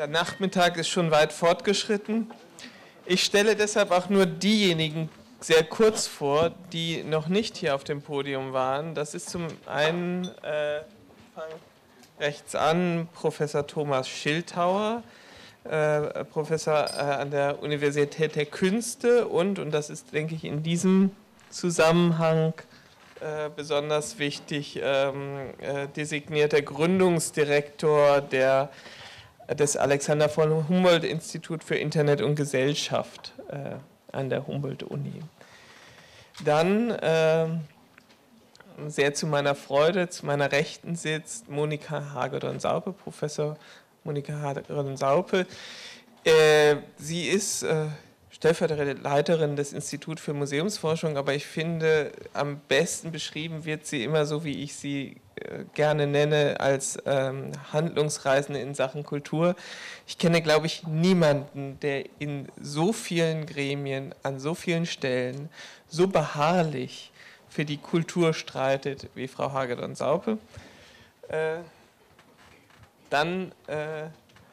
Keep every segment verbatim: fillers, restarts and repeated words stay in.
Der Nachmittag ist schon weit fortgeschritten. Ich stelle deshalb auch nur diejenigen sehr kurz vor, die noch nicht hier auf dem Podium waren. Das ist zum einen, äh, fang rechts an, Professor Thomas Schildhauer, äh, Professor äh, an der Universität der Künste und, und das ist, denke ich, in diesem Zusammenhang äh, besonders wichtig, ähm, äh, designierter Gründungsdirektor der des Alexander von Humboldt Institut für Internet und Gesellschaft äh, an der Humboldt-Uni. Dann, äh, sehr zu meiner Freude, zu meiner Rechten sitzt Monika Hagedorn-Saupe, Professor Monika Hagedorn-Saupe. Äh, sie ist äh, stellvertretende Leiterin des Instituts für Museumsforschung, aber ich finde, am besten beschrieben wird sie immer so, wie ich sie äh, gerne nenne, als ähm, Handlungsreisende in Sachen Kultur. Ich kenne, glaube ich, niemanden, der in so vielen Gremien, an so vielen Stellen, so beharrlich für die Kultur streitet wie Frau Hagedorn-Saupe. Äh, dann äh,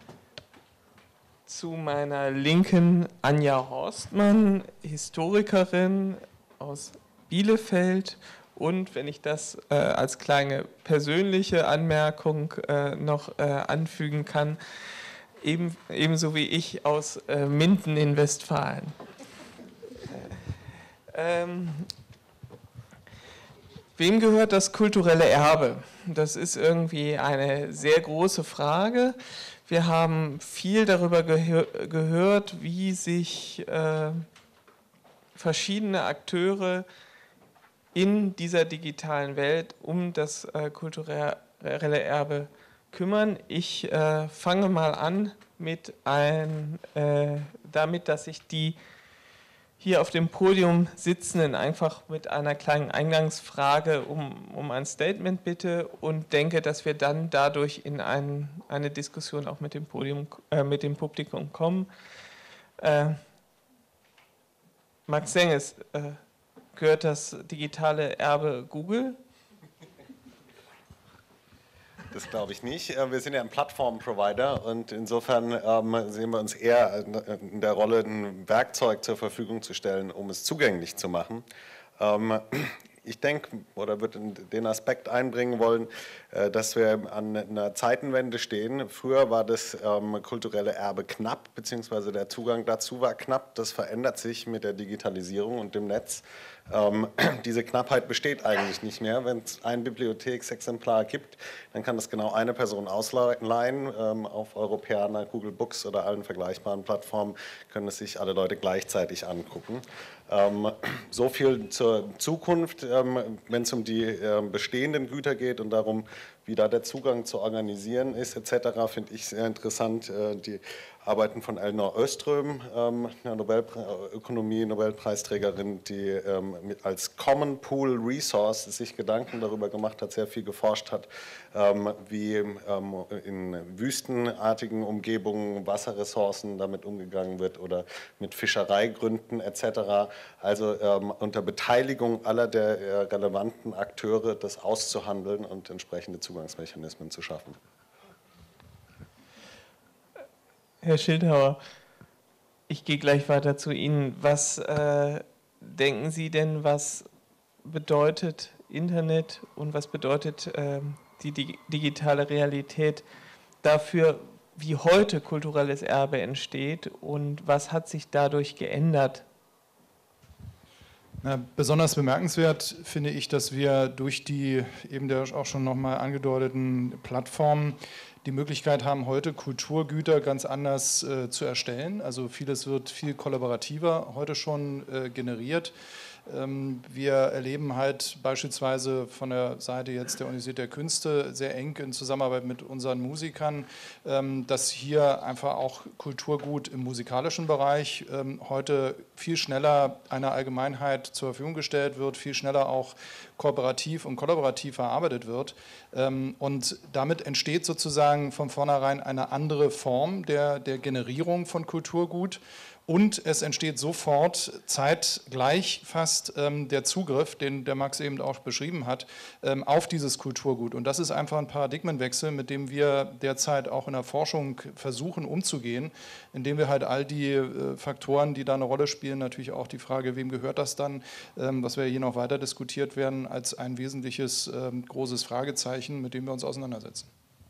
zu meiner Linken Anja Horstmann, Historikerin aus Bielefeld und, wenn ich das äh, als kleine persönliche Anmerkung äh, noch äh, anfügen kann, eben, ebenso wie ich aus äh, Minden in Westfalen. Ähm, wem gehört das kulturelle Erbe? Das ist irgendwie eine sehr große Frage. Wir haben viel darüber gehör gehört, wie sich äh, verschiedene Akteure in dieser digitalen Welt um das äh, kulturelle Erbe kümmern. Ich äh, fange mal an mit ein, äh, damit, dass ich die hier auf dem Podium Sitzenden einfach mit einer kleinen Eingangsfrage um, um ein Statement bitte und denke, dass wir dann dadurch in ein, eine Diskussion auch mit dem, Podium, äh, mit dem Publikum kommen. Äh, Max Senges, äh, gehört das digitale Erbe Google? Das glaube ich nicht. Wir sind ja ein Plattform-Provider und insofern ähm, sehen wir uns eher in der Rolle, ein Werkzeug zur Verfügung zu stellen, um es zugänglich zu machen. Ähm, ich denke, oder würde den Aspekt einbringen wollen, äh, dass wir an einer Zeitenwende stehen. Früher war das ähm, kulturelle Erbe knapp, beziehungsweise der Zugang dazu war knapp. Das verändert sich mit der Digitalisierung und dem Netz. Ähm, diese Knappheit besteht eigentlich nicht mehr. Wenn es ein Bibliotheksexemplar gibt, dann kann das genau eine Person ausleihen. Ähm, auf Europeana, Google Books oder allen vergleichbaren Plattformen können es sich alle Leute gleichzeitig angucken. Ähm, so viel zur Zukunft, ähm, wenn es um die äh, bestehenden Güter geht und darum, wie da der Zugang zu organisieren ist, et cetera, finde ich sehr interessant. Äh, die Arbeiten von Elinor Öström, ähm, einer Nobelpre Ökonomie-Nobelpreisträgerin, die ähm, mit, als Common Pool Resource sich Gedanken darüber gemacht hat, sehr viel geforscht hat, ähm, wie ähm, in wüstenartigen Umgebungen Wasserressourcen damit umgegangen wird oder mit Fischereigründen et cetera. Also ähm, unter Beteiligung aller der äh, relevanten Akteure das auszuhandeln und entsprechende Zugangsmechanismen zu schaffen. Herr Schildhauer, ich gehe gleich weiter zu Ihnen. Was äh, denken Sie denn, was bedeutet Internet und was bedeutet äh, die dig digitale Realität dafür, wie heute kulturelles Erbe entsteht und was hat sich dadurch geändert? Na, besonders bemerkenswert finde ich, dass wir durch die eben der auch schon nochmal angedeuteten Plattformen die Möglichkeit haben, heute Kulturgüter ganz anders äh, zu erstellen. Also vieles wird viel kollaborativer heute schon äh, generiert. Ähm, wir erleben halt beispielsweise von der Seite jetzt der Universität der Künste sehr eng in Zusammenarbeit mit unseren Musikern, ähm, dass hier einfach auch Kulturgut im musikalischen Bereich ähm, heute viel schneller einer Allgemeinheit zur Verfügung gestellt wird, viel schneller auch kooperativ und kollaborativ erarbeitet wird. Und damit entsteht sozusagen von vornherein eine andere Form der, der Generierung von Kulturgut. Und es entsteht sofort zeitgleich fast ähm, der Zugriff, den der Max eben auch beschrieben hat, ähm, auf dieses Kulturgut. Und das ist einfach ein Paradigmenwechsel, mit dem wir derzeit auch in der Forschung versuchen umzugehen, indem wir halt all die äh, Faktoren, die da eine Rolle spielen, natürlich auch die Frage, wem gehört das dann, ähm, was wir hier noch weiter diskutiert werden, als ein wesentliches ähm, großes Fragezeichen, mit dem wir uns auseinandersetzen.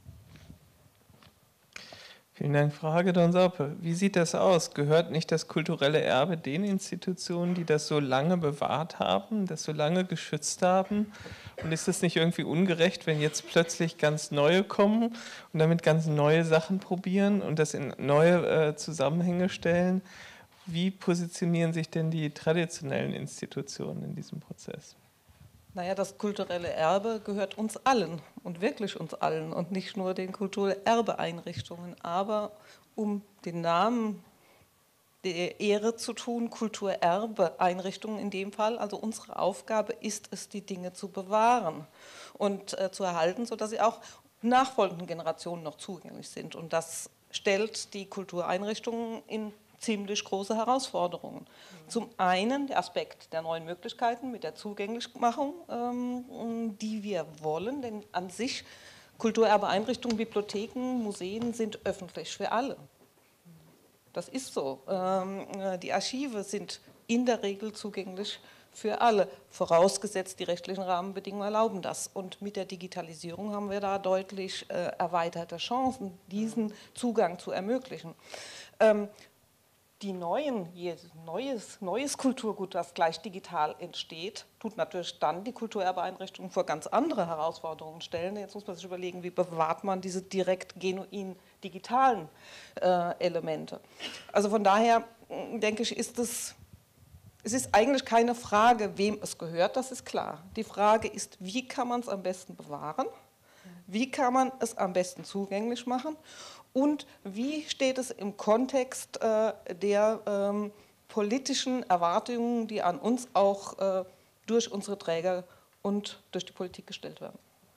Vielen Dank, Frau Hagedorn-Saupe. Wie sieht das aus? Gehört nicht das kulturelle Erbe den Institutionen, die das so lange bewahrt haben, das so lange geschützt haben? Und ist das nicht irgendwie ungerecht, wenn jetzt plötzlich ganz neue kommen und damit ganz neue Sachen probieren und das in neue äh, Zusammenhänge stellen? Wie positionieren sich denn die traditionellen Institutionen in diesem Prozess? Naja, das kulturelle Erbe gehört uns allen und wirklich uns allen und nicht nur den Kulturerbeeinrichtungen. Aber um den Namen der Ehre zu tun, Kulturerbeeinrichtungen in dem Fall, also unsere Aufgabe ist es, die Dinge zu bewahren und äh, zu erhalten, sodass sie auch nachfolgenden Generationen noch zugänglich sind. Und das stellt die Kultureinrichtungen in ziemlich große Herausforderungen. Zum einen der Aspekt der neuen Möglichkeiten mit der Zugänglichmachung, ähm, die wir wollen, denn an sich Kulturerbeeinrichtungen, Bibliotheken, Museen sind öffentlich für alle. Das ist so. Ähm, die Archive sind in der Regel zugänglich für alle, vorausgesetzt die rechtlichen Rahmenbedingungen erlauben das. Und mit der Digitalisierung haben wir da deutlich äh, erweiterte Chancen, diesen Zugang zu ermöglichen. Ähm, Die neuen, neues, neues Kulturgut, das gleich digital entsteht, tut natürlich dann die Kulturerbeeinrichtungen vor ganz andere Herausforderungen stellen. Jetzt muss man sich überlegen, wie bewahrt man diese direkt genuin digitalen äh, Elemente. Also von daher denke ich, ist es, es ist eigentlich keine Frage, wem es gehört, das ist klar. Die Frage ist, wie kann man es am besten bewahren? Wie kann man es am besten zugänglich machen? Und wie steht es im Kontext äh, der ähm, politischen Erwartungen, die an uns auch äh, durch unsere Träger und durch die Politik gestellt werden?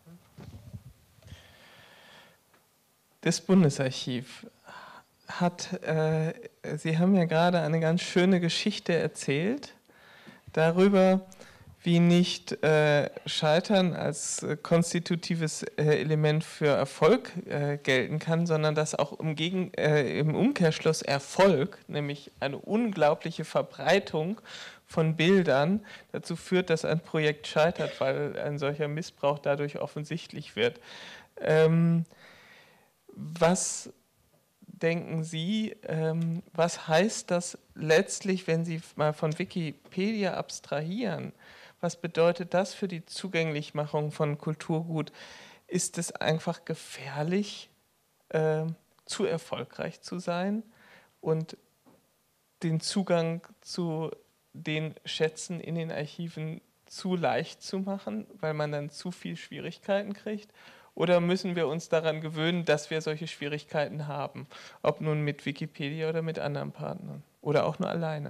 Das Bundesarchiv hat, äh, Sie haben ja gerade eine ganz schöne Geschichte erzählt darüber, wie nicht äh, Scheitern als äh, konstitutives äh, Element für Erfolg äh, gelten kann, sondern dass auch im, Gegen, äh, im Umkehrschluss Erfolg, nämlich eine unglaubliche Verbreitung von Bildern, dazu führt, dass ein Projekt scheitert, weil ein solcher Missbrauch dadurch offensichtlich wird. Ähm, was denken Sie, ähm, was heißt das letztlich, wenn Sie mal von Wikipedia abstrahieren? Was bedeutet das für die Zugänglichmachung von Kulturgut? Ist es einfach gefährlich, äh, zu erfolgreich zu sein und den Zugang zu den Schätzen in den Archiven zu leicht zu machen, weil man dann zu viel Schwierigkeiten kriegt? Oder müssen wir uns daran gewöhnen, dass wir solche Schwierigkeiten haben? Ob nun mit Wikipedia oder mit anderen Partnern oder auch nur alleine?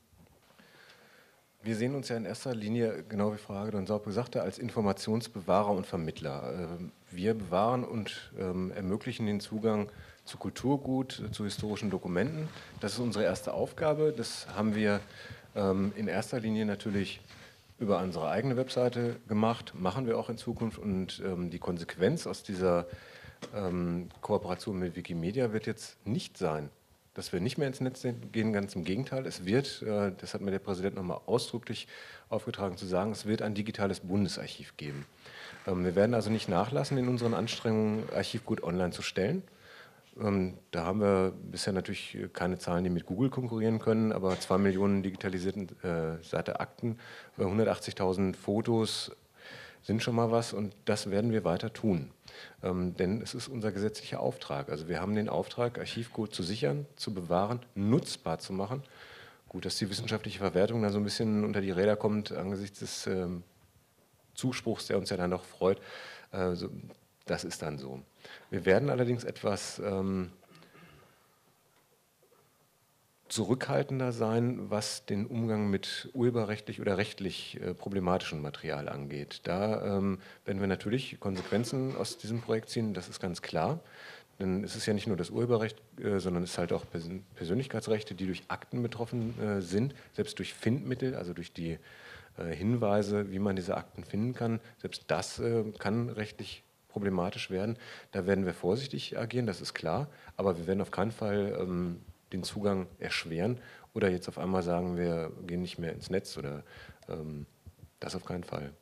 Wir sehen uns ja in erster Linie, genau wie Frau Hagedorn-Saupe sagte, als Informationsbewahrer und Vermittler. Wir bewahren und ermöglichen den Zugang zu Kulturgut, zu historischen Dokumenten. Das ist unsere erste Aufgabe. Das haben wir in erster Linie natürlich über unsere eigene Webseite gemacht, machen wir auch in Zukunft. Und die Konsequenz aus dieser Kooperation mit Wikimedia wird jetzt nicht sein, dass wir nicht mehr ins Netz gehen, ganz im Gegenteil. Es wird, das hat mir der Präsident nochmal ausdrücklich aufgetragen zu sagen, es wird ein digitales Bundesarchiv geben. Wir werden also nicht nachlassen in unseren Anstrengungen, Archivgut online zu stellen. Da haben wir bisher natürlich keine Zahlen, die mit Google konkurrieren können, aber zwei Millionen digitalisierten äh, Seite Akten, hundertachtzigtausend Fotos sind schon mal was und das werden wir weiter tun. Ähm, denn es ist unser gesetzlicher Auftrag. Also wir haben den Auftrag, Archivgut zu sichern, zu bewahren, nutzbar zu machen. Gut, dass die wissenschaftliche Verwertung da so ein bisschen unter die Räder kommt, angesichts des ähm, Zuspruchs, der uns ja dann doch freut. Äh, so, das ist dann so. Wir werden allerdings etwas ähm, zurückhaltender sein, was den Umgang mit urheberrechtlich oder rechtlich äh, problematischem Material angeht. Da ähm, werden wir natürlich Konsequenzen aus diesem Projekt ziehen, das ist ganz klar. Denn es ist ja nicht nur das Urheberrecht, äh, sondern es ist halt auch Persön Persönlichkeitsrechte, die durch Akten betroffen äh, sind, selbst durch Findmittel, also durch die äh, Hinweise, wie man diese Akten finden kann. Selbst das äh, kann rechtlich problematisch werden. Da werden wir vorsichtig agieren, das ist klar, aber wir werden auf keinen Fall ähm, den Zugang erschweren oder jetzt auf einmal sagen, wir gehen nicht mehr ins Netz oder ähm, das auf keinen Fall.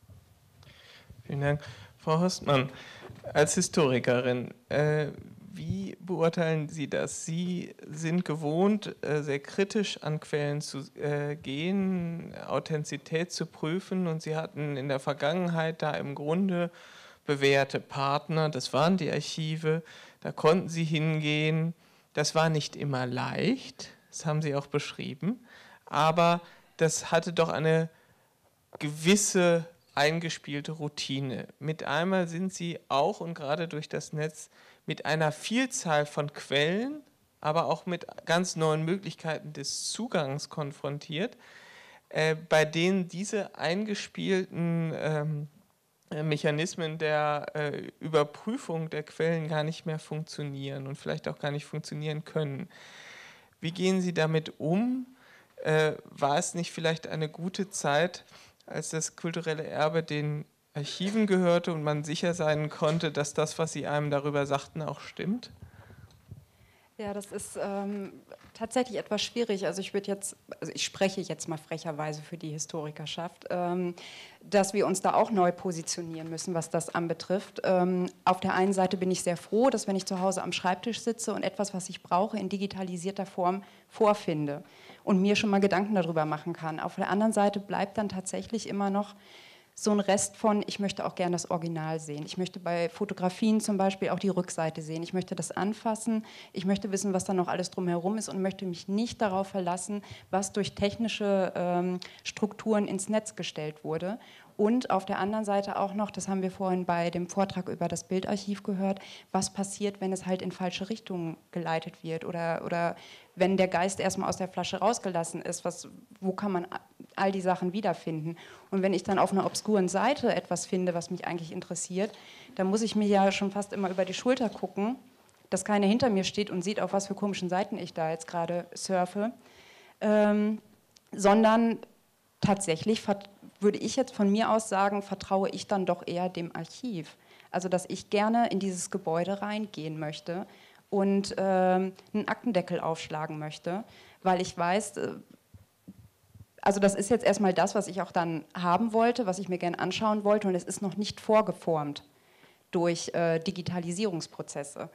Vielen Dank. Frau Horstmann, als Historikerin, äh, wie beurteilen Sie das? Sie sind gewohnt, äh, sehr kritisch an Quellen zu äh, gehen, Authentizität zu prüfen, und Sie hatten in der Vergangenheit da im Grunde bewährte Partner, das waren die Archive, da konnten Sie hingehen. Das war nicht immer leicht, das haben Sie auch beschrieben, aber das hatte doch eine gewisse eingespielte Routine. Mit einmal sind Sie auch und gerade durch das Netz mit einer Vielzahl von Quellen, aber auch mit ganz neuen Möglichkeiten des Zugangs konfrontiert, äh, bei denen diese eingespielten ähm, Mechanismen der äh, Überprüfung der Quellen gar nicht mehr funktionieren und vielleicht auch gar nicht funktionieren können. Wie gehen Sie damit um? Äh, war es nicht vielleicht eine gute Zeit, als das kulturelle Erbe den Archiven gehörte und man sicher sein konnte, dass das, was Sie einem darüber sagten, auch stimmt? Ja, das ist ähm, tatsächlich etwas schwierig. Also ich würde jetzt, also ich spreche jetzt mal frecherweise für die Historikerschaft, ähm, dass wir uns da auch neu positionieren müssen, was das anbetrifft. Ähm, auf der einen Seite bin ich sehr froh, dass wenn ich zu Hause am Schreibtisch sitze und etwas, was ich brauche, in digitalisierter Form vorfinde und mir schon mal Gedanken darüber machen kann. Auf der anderen Seite bleibt dann tatsächlich immer noch so ein Rest von, ich möchte auch gerne das Original sehen. Ich möchte bei Fotografien zum Beispiel auch die Rückseite sehen. Ich möchte das anfassen. Ich möchte wissen, was da noch alles drumherum ist und möchte mich nicht darauf verlassen, was durch technische ähm, Strukturen ins Netz gestellt wurde. Und auf der anderen Seite auch noch, das haben wir vorhin bei dem Vortrag über das Bildarchiv gehört, was passiert, wenn es halt in falsche Richtungen geleitet wird oder, oder wenn der Geist erstmal aus der Flasche rausgelassen ist, was, wo kann man all die Sachen wiederfinden? Und wenn ich dann auf einer obskuren Seite etwas finde, was mich eigentlich interessiert, dann muss ich mir ja schon fast immer über die Schulter gucken, dass keiner hinter mir steht und sieht, auf was für komischen Seiten ich da jetzt gerade surfe, ähm, sondern tatsächlich würde ich jetzt von mir aus sagen, vertraue ich dann doch eher dem Archiv. Also dass ich gerne in dieses Gebäude reingehen möchte und ähm, einen Aktendeckel aufschlagen möchte, weil ich weiß, äh, also das ist jetzt erstmal das, was ich auch dann haben wollte, was ich mir gerne anschauen wollte, und es ist noch nicht vorgeformt durch äh, Digitalisierungsprozesse.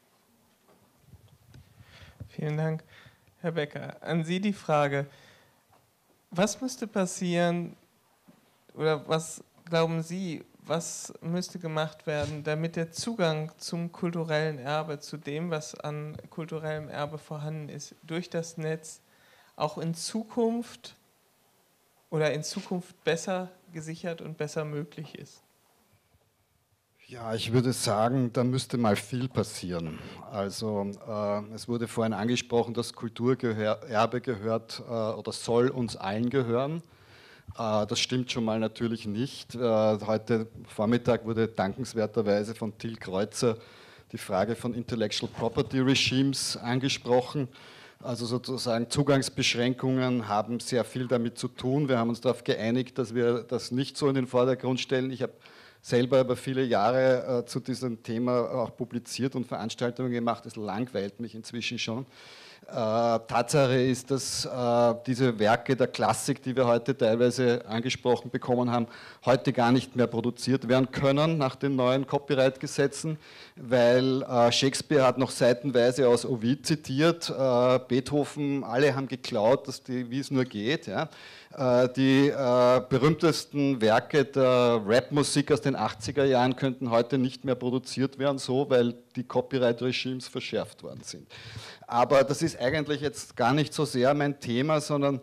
Vielen Dank, Herr Becker. An Sie die Frage, was müsste passieren oder was glauben Sie, was müsste gemacht werden, damit der Zugang zum kulturellen Erbe, zu dem, was an kulturellem Erbe vorhanden ist, durch das Netz auch in Zukunft oder in Zukunft besser gesichert und besser möglich ist? Ja, ich würde sagen, da müsste mal viel passieren. Also äh, es wurde vorhin angesprochen, das Kulturerbe gehört äh, oder soll uns allen gehören. Äh, das stimmt schon mal natürlich nicht. Äh, heute Vormittag wurde dankenswerterweise von Till Kreuzer die Frage von Intellectual Property Regimes angesprochen. Also sozusagen Zugangsbeschränkungen haben sehr viel damit zu tun. Wir haben uns darauf geeinigt, dass wir das nicht so in den Vordergrund stellen. Ich habe selber über viele Jahre äh, zu diesem Thema auch publiziert und Veranstaltungen gemacht. Es langweilt mich inzwischen schon. Äh, Tatsache ist, dass äh, diese Werke der Klassik, die wir heute teilweise angesprochen bekommen haben, heute gar nicht mehr produziert werden können nach den neuen Copyright-Gesetzen, weil äh, Shakespeare hat noch seitenweise aus Ovid zitiert, äh, Beethoven, alle haben geklaut, dass die, wie es nur geht. Ja. Äh, die äh, berühmtesten Werke der Rap-Musik aus den achtziger Jahren könnten heute nicht mehr produziert werden, so, weil die Copyright-Regimes verschärft worden sind. Aber das ist eigentlich jetzt gar nicht so sehr mein Thema, sondern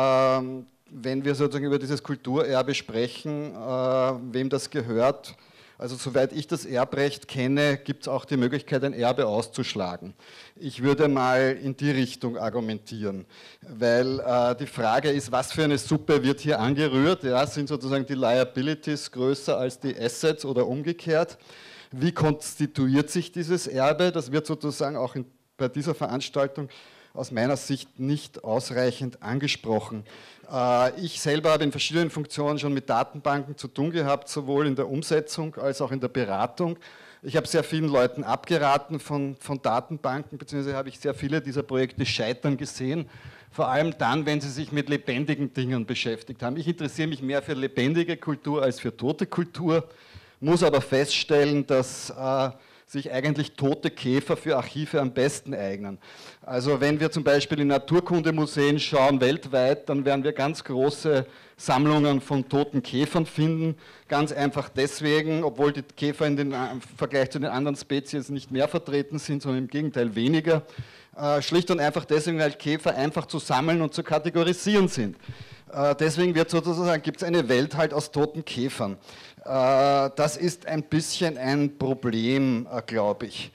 ähm, wenn wir sozusagen über dieses Kulturerbe sprechen, äh, wem das gehört, Also soweit ich das Erbrecht kenne, gibt es auch die Möglichkeit, ein Erbe auszuschlagen. Ich würde mal in die Richtung argumentieren, weil äh, die Frage ist, was für eine Suppe wird hier angerührt? Ja, sind sozusagen die Liabilities größer als die Assets oder umgekehrt? Wie konstituiert sich dieses Erbe? Das wird sozusagen auch in, bei dieser Veranstaltung aus meiner Sicht nicht ausreichend angesprochen. Ich selber habe in verschiedenen Funktionen schon mit Datenbanken zu tun gehabt, sowohl in der Umsetzung als auch in der Beratung. Ich habe sehr vielen Leuten abgeraten von, von Datenbanken, beziehungsweise habe ich sehr viele dieser Projekte scheitern gesehen, vor allem dann, wenn sie sich mit lebendigen Dingen beschäftigt haben. Ich interessiere mich mehr für lebendige Kultur als für tote Kultur, muss aber feststellen, dass äh, sich eigentlich tote Käfer für Archive am besten eignen. Also wenn wir zum Beispiel in Naturkundemuseen schauen weltweit, dann werden wir ganz große Sammlungen von toten Käfern finden. Ganz einfach deswegen, obwohl die Käfer in den, im Vergleich zu den anderen Spezies nicht mehr vertreten sind, sondern im Gegenteil weniger. Äh, schlicht und einfach deswegen, weil Käfer einfach zu sammeln und zu kategorisieren sind. Äh, deswegen wird sozusagen, gibt es eine Welt halt aus toten Käfern. Das ist ein bisschen ein Problem, glaube ich.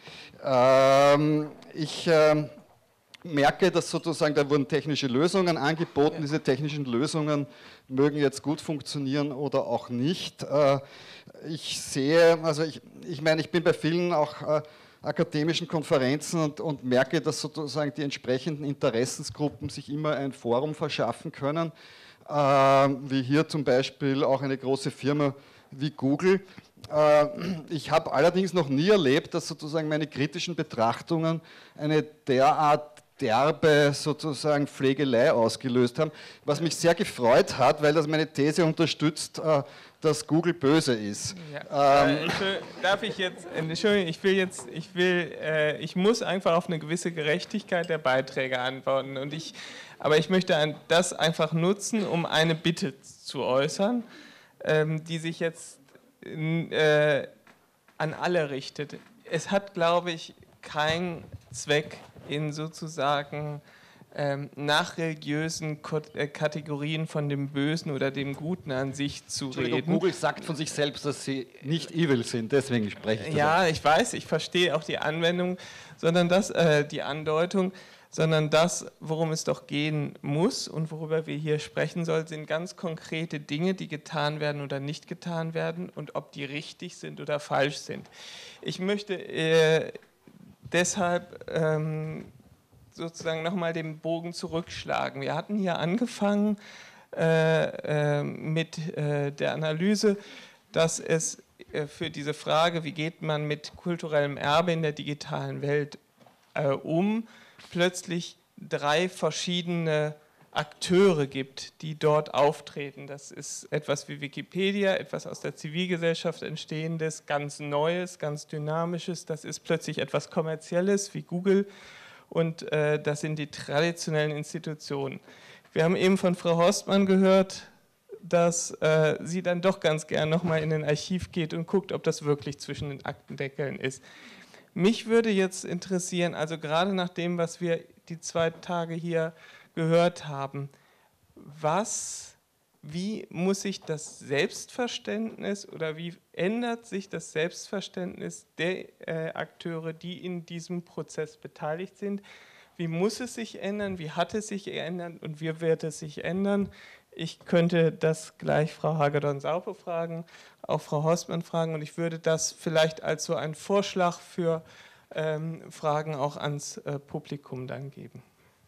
Ich merke, dass sozusagen, da wurden technische Lösungen angeboten. Diese technischen Lösungen mögen jetzt gut funktionieren oder auch nicht. Ich sehe, also ich, ich meine, ich bin bei vielen auch akademischen Konferenzen und, und merke, dass sozusagen die entsprechenden Interessensgruppen sich immer ein Forum verschaffen können, wie hier zum Beispiel auch eine große Firma wie Google. Ich habe allerdings noch nie erlebt, dass sozusagen meine kritischen Betrachtungen eine derart derbe sozusagen Pflegelei ausgelöst haben, was mich sehr gefreut hat, weil das meine These unterstützt, dass Google böse ist. Ja. Ähm. Darf ich jetzt, Entschuldigung, ich will jetzt, ich will, äh, ich muss einfach auf eine gewisse Gerechtigkeit der Beiträge antworten. Und ich, aber ich möchte das einfach nutzen, um eine Bitte zu äußern, die sich jetzt äh, an alle richtet. Es hat, glaube ich, keinen Zweck, in sozusagen ähm, nach religiösen Kategorien von dem Bösen oder dem Guten an sich zu reden. Google sagt von sich selbst, dass sie nicht evil sind, deswegen spreche ich Ja, darüber. Ich weiß, ich verstehe auch die Anwendung, sondern das, äh, die Andeutung, sondern das, worum es doch gehen muss und worüber wir hier sprechen sollen, sind ganz konkrete Dinge, die getan werden oder nicht getan werden und ob die richtig sind oder falsch sind. Ich möchte äh, deshalb ähm, sozusagen nochmal den Bogen zurückschlagen. Wir hatten hier angefangen äh, äh, mit äh, der Analyse, dass es äh, für diese Frage, wie geht man mit kulturellem Erbe in der digitalen Welt äh, um, plötzlich drei verschiedene Akteure gibt, die dort auftreten. Das ist etwas wie Wikipedia, etwas aus der Zivilgesellschaft entstehendes, ganz Neues, ganz Dynamisches. Das ist plötzlich etwas Kommerzielles wie Google und äh, das sind die traditionellen Institutionen. Wir haben eben von Frau Horstmann gehört, dass äh, sie dann doch ganz gern nochmal in ein Archiv geht und guckt, ob das wirklich zwischen den Aktendeckeln ist. Mich würde jetzt interessieren, also gerade nach dem, was wir die zwei Tage hier gehört haben, was, wie muss sich das Selbstverständnis oder wie ändert sich das Selbstverständnis der äh, Akteure, die in diesem Prozess beteiligt sind? Wie muss es sich ändern? Wie hat es sich geändert und wie wird es sich ändern? Ich könnte das gleich Frau Hagedorn-Saupe fragen, auch Frau Horstmann fragen und ich würde das vielleicht als so einen Vorschlag für ähm, Fragen auch ans äh, Publikum dann geben.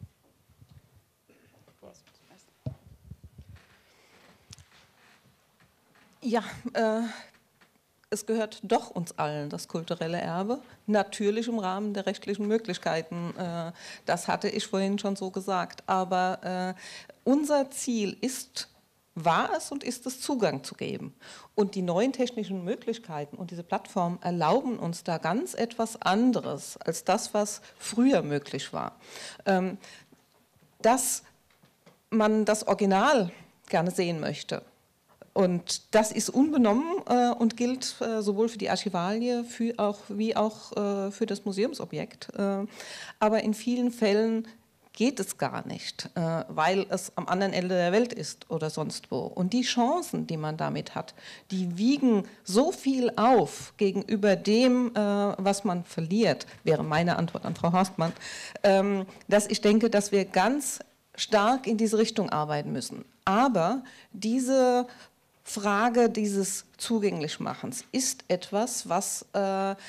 Ja, äh, es gehört doch uns allen, das kulturelle Erbe, natürlich im Rahmen der rechtlichen Möglichkeiten. Äh, das hatte ich vorhin schon so gesagt. Aber äh, unser Ziel ist, war es und ist es, Zugang zu geben. Und die neuen technischen Möglichkeiten und diese Plattformen erlauben uns da ganz etwas anderes als das, was früher möglich war. Ähm, dass man das Original gerne sehen möchte. Und das ist unbenommen äh, und gilt äh, sowohl für die Archivalie für auch, wie auch äh, für das Museumsobjekt. Äh, aber in vielen Fällen geht es gar nicht, äh, weil es am anderen Ende der Welt ist oder sonst wo. Und die Chancen, die man damit hat, die wiegen so viel auf gegenüber dem, äh, was man verliert, wäre meine Antwort an Frau Horstmann, ähm, dass ich denke, dass wir ganz stark in diese Richtung arbeiten müssen. Aber diese Frage dieses Zugänglichmachens ist etwas, was äh,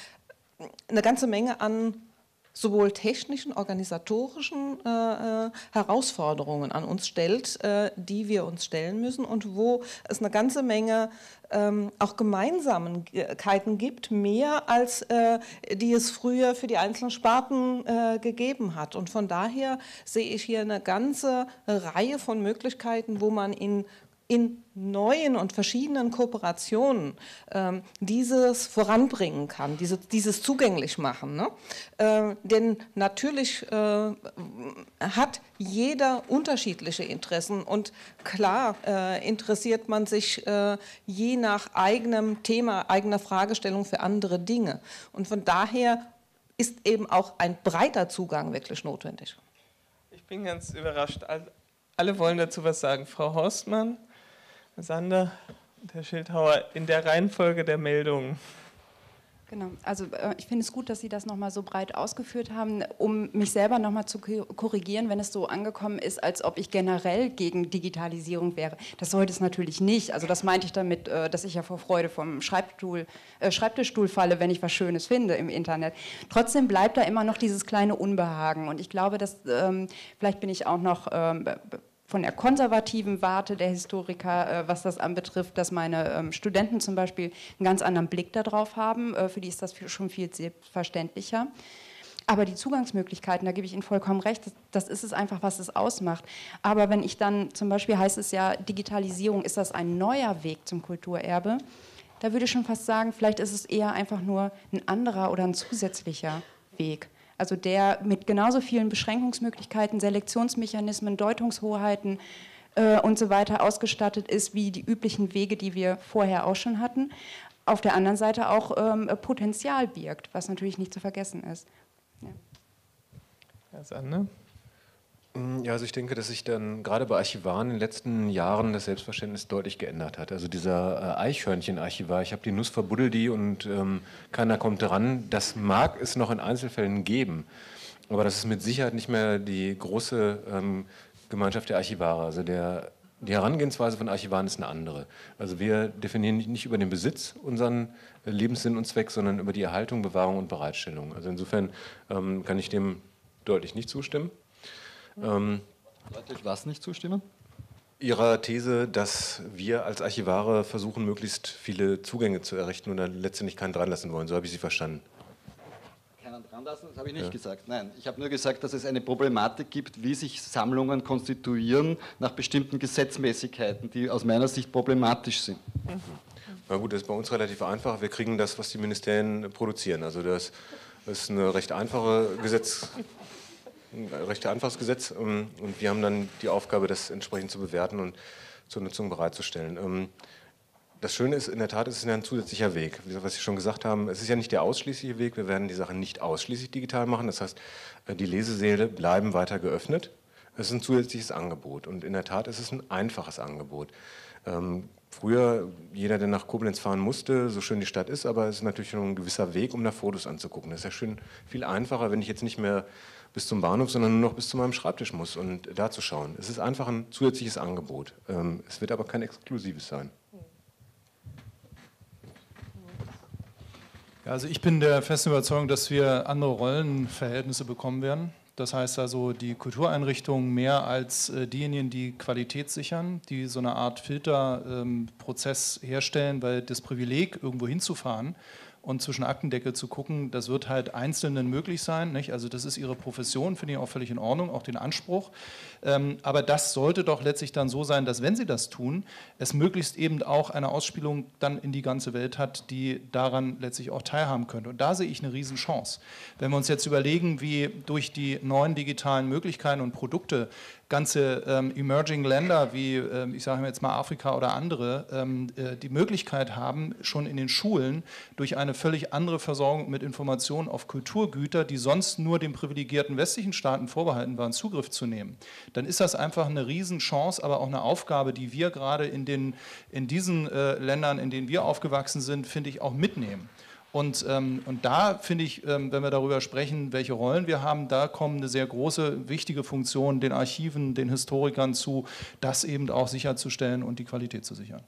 eine ganze Menge an sowohl technischen, organisatorischen äh, Herausforderungen an uns stellt, äh, die wir uns stellen müssen und wo es eine ganze Menge ähm, auch Gemeinsamkeiten gibt, mehr als äh, die es früher für die einzelnen Sparten äh, gegeben hat. Und von daher sehe ich hier eine ganze Reihe von Möglichkeiten, wo man in in neuen und verschiedenen Kooperationen ähm, dieses voranbringen kann, diese, dieses zugänglich machen. Ne? Äh, denn natürlich äh, hat jeder unterschiedliche Interessen und klar äh, interessiert man sich äh, je nach eigenem Thema, eigener Fragestellung für andere Dinge. Und von daher ist eben auch ein breiter Zugang wirklich notwendig. Ich bin ganz überrascht. Alle wollen dazu was sagen. Frau Horstmann, Sander und Herr Schildhauer, in der Reihenfolge der Meldungen. Genau, also äh, ich finde es gut, dass Sie das nochmal so breit ausgeführt haben, um mich selber nochmal zu korrigieren, wenn es so angekommen ist, als ob ich generell gegen Digitalisierung wäre. Das sollte es natürlich nicht. Also das meinte ich damit, äh, dass ich ja vor Freude vom Schreibstuhl, äh, Schreibtischstuhl falle, wenn ich was Schönes finde im Internet. Trotzdem bleibt da immer noch dieses kleine Unbehagen und ich glaube, dass ähm, vielleicht bin ich auch noch ähm, von der konservativen Warte der Historiker, was das anbetrifft, dass meine Studenten zum Beispiel einen ganz anderen Blick darauf haben. Für die ist das schon viel selbstverständlicher. Aber die Zugangsmöglichkeiten, da gebe ich Ihnen vollkommen recht, das ist es einfach, was es ausmacht. Aber wenn ich dann, zum Beispiel heißt es ja, Digitalisierung, ist das ein neuer Weg zum Kulturerbe? Da würde ich schon fast sagen, vielleicht ist es eher einfach nur ein anderer oder ein zusätzlicher Weg. Also der mit genauso vielen Beschränkungsmöglichkeiten, Selektionsmechanismen, Deutungshoheiten äh, und so weiter ausgestattet ist, wie die üblichen Wege, die wir vorher auch schon hatten. Auf der anderen Seite auch ähm, Potenzial birgt, was natürlich nicht zu vergessen ist. Ja. Herr Sander? Ja, also ich denke, dass sich dann gerade bei Archivaren in den letzten Jahren das Selbstverständnis deutlich geändert hat. Also dieser äh, Eichhörnchen-Archivar, ich habe die Nuss, verbuddel die und ähm, keiner kommt dran, das mag es noch in Einzelfällen geben, aber das ist mit Sicherheit nicht mehr die große ähm, Gemeinschaft der Archivare. Also der, die Herangehensweise von Archivaren ist eine andere. Also wir definieren nicht über den Besitz unseren äh, Lebenssinn und Zweck, sondern über die Erhaltung, Bewahrung und Bereitstellung. Also insofern ähm, kann ich dem deutlich nicht zustimmen. Ähm, Deutlich was nicht zustimmen? Ihrer These, dass wir als Archivare versuchen, möglichst viele Zugänge zu errichten und dann letztendlich keinen dran lassen wollen. So habe ich Sie verstanden. Keinen dran lassen, das habe ich nicht Ja. gesagt. Nein, ich habe nur gesagt, dass es eine Problematik gibt, wie sich Sammlungen konstituieren nach bestimmten Gesetzmäßigkeiten, die aus meiner Sicht problematisch sind. Mhm. Na gut, das ist bei uns relativ einfach. Wir kriegen das, was die Ministerien produzieren. Also das ist eine recht einfache Gesetz. Ein recht einfaches Gesetz und wir haben dann die Aufgabe, das entsprechend zu bewerten und zur Nutzung bereitzustellen. Das Schöne ist, in der Tat ist es ja ein zusätzlicher Weg. Was Sie schon gesagt haben, es ist ja nicht der ausschließliche Weg, wir werden die Sachen nicht ausschließlich digital machen, das heißt, die Lesesäle bleiben weiter geöffnet. Es ist ein zusätzliches Angebot und in der Tat ist es ein einfaches Angebot. Früher, jeder, der nach Koblenz fahren musste, so schön die Stadt ist, aber es ist natürlich schon ein gewisser Weg, um da Fotos anzugucken. Das ist ja schön viel einfacher, wenn ich jetzt nicht mehr bis zum Bahnhof, sondern nur noch bis zu meinem Schreibtisch muss und da zu schauen. Es ist einfach ein zusätzliches Angebot. Es wird aber kein exklusives sein. Ja, also ich bin der festen Überzeugung, dass wir andere Rollenverhältnisse bekommen werden. Das heißt also, die Kultureinrichtungen mehr als äh, diejenigen, die Qualität sichern, die so eine Art Filterprozess ähm, herstellen, weil das Privileg, irgendwo hinzufahren und zwischen Aktendeckel zu gucken, das wird halt Einzelnen möglich sein. Nicht? Also das ist ihre Profession, finde ich auch völlig in Ordnung, auch den Anspruch. Ähm, aber das sollte doch letztlich dann so sein, dass wenn sie das tun, es möglichst eben auch eine Ausspielung dann in die ganze Welt hat, die daran letztlich auch teilhaben könnte. Und da sehe ich eine Riesenchance. Wenn wir uns jetzt überlegen, wie durch die neuen digitalen Möglichkeiten und Produkte ganze ähm, Emerging Länder wie, ähm, ich sage jetzt mal Afrika oder andere, ähm, äh, die Möglichkeit haben, schon in den Schulen durch eine völlig andere Versorgung mit Informationen auf Kulturgüter, die sonst nur den privilegierten westlichen Staaten vorbehalten waren, Zugriff zu nehmen. Dann ist das einfach eine Riesenchance, aber auch eine Aufgabe, die wir gerade in, den, in diesen äh, Ländern, in denen wir aufgewachsen sind, finde ich, auch mitnehmen. Und, ähm, und da finde ich, ähm, wenn wir darüber sprechen, welche Rollen wir haben, da kommen eine sehr große, wichtige Funktion den Archiven, den Historikern zu, das eben auch sicherzustellen und die Qualität zu sichern.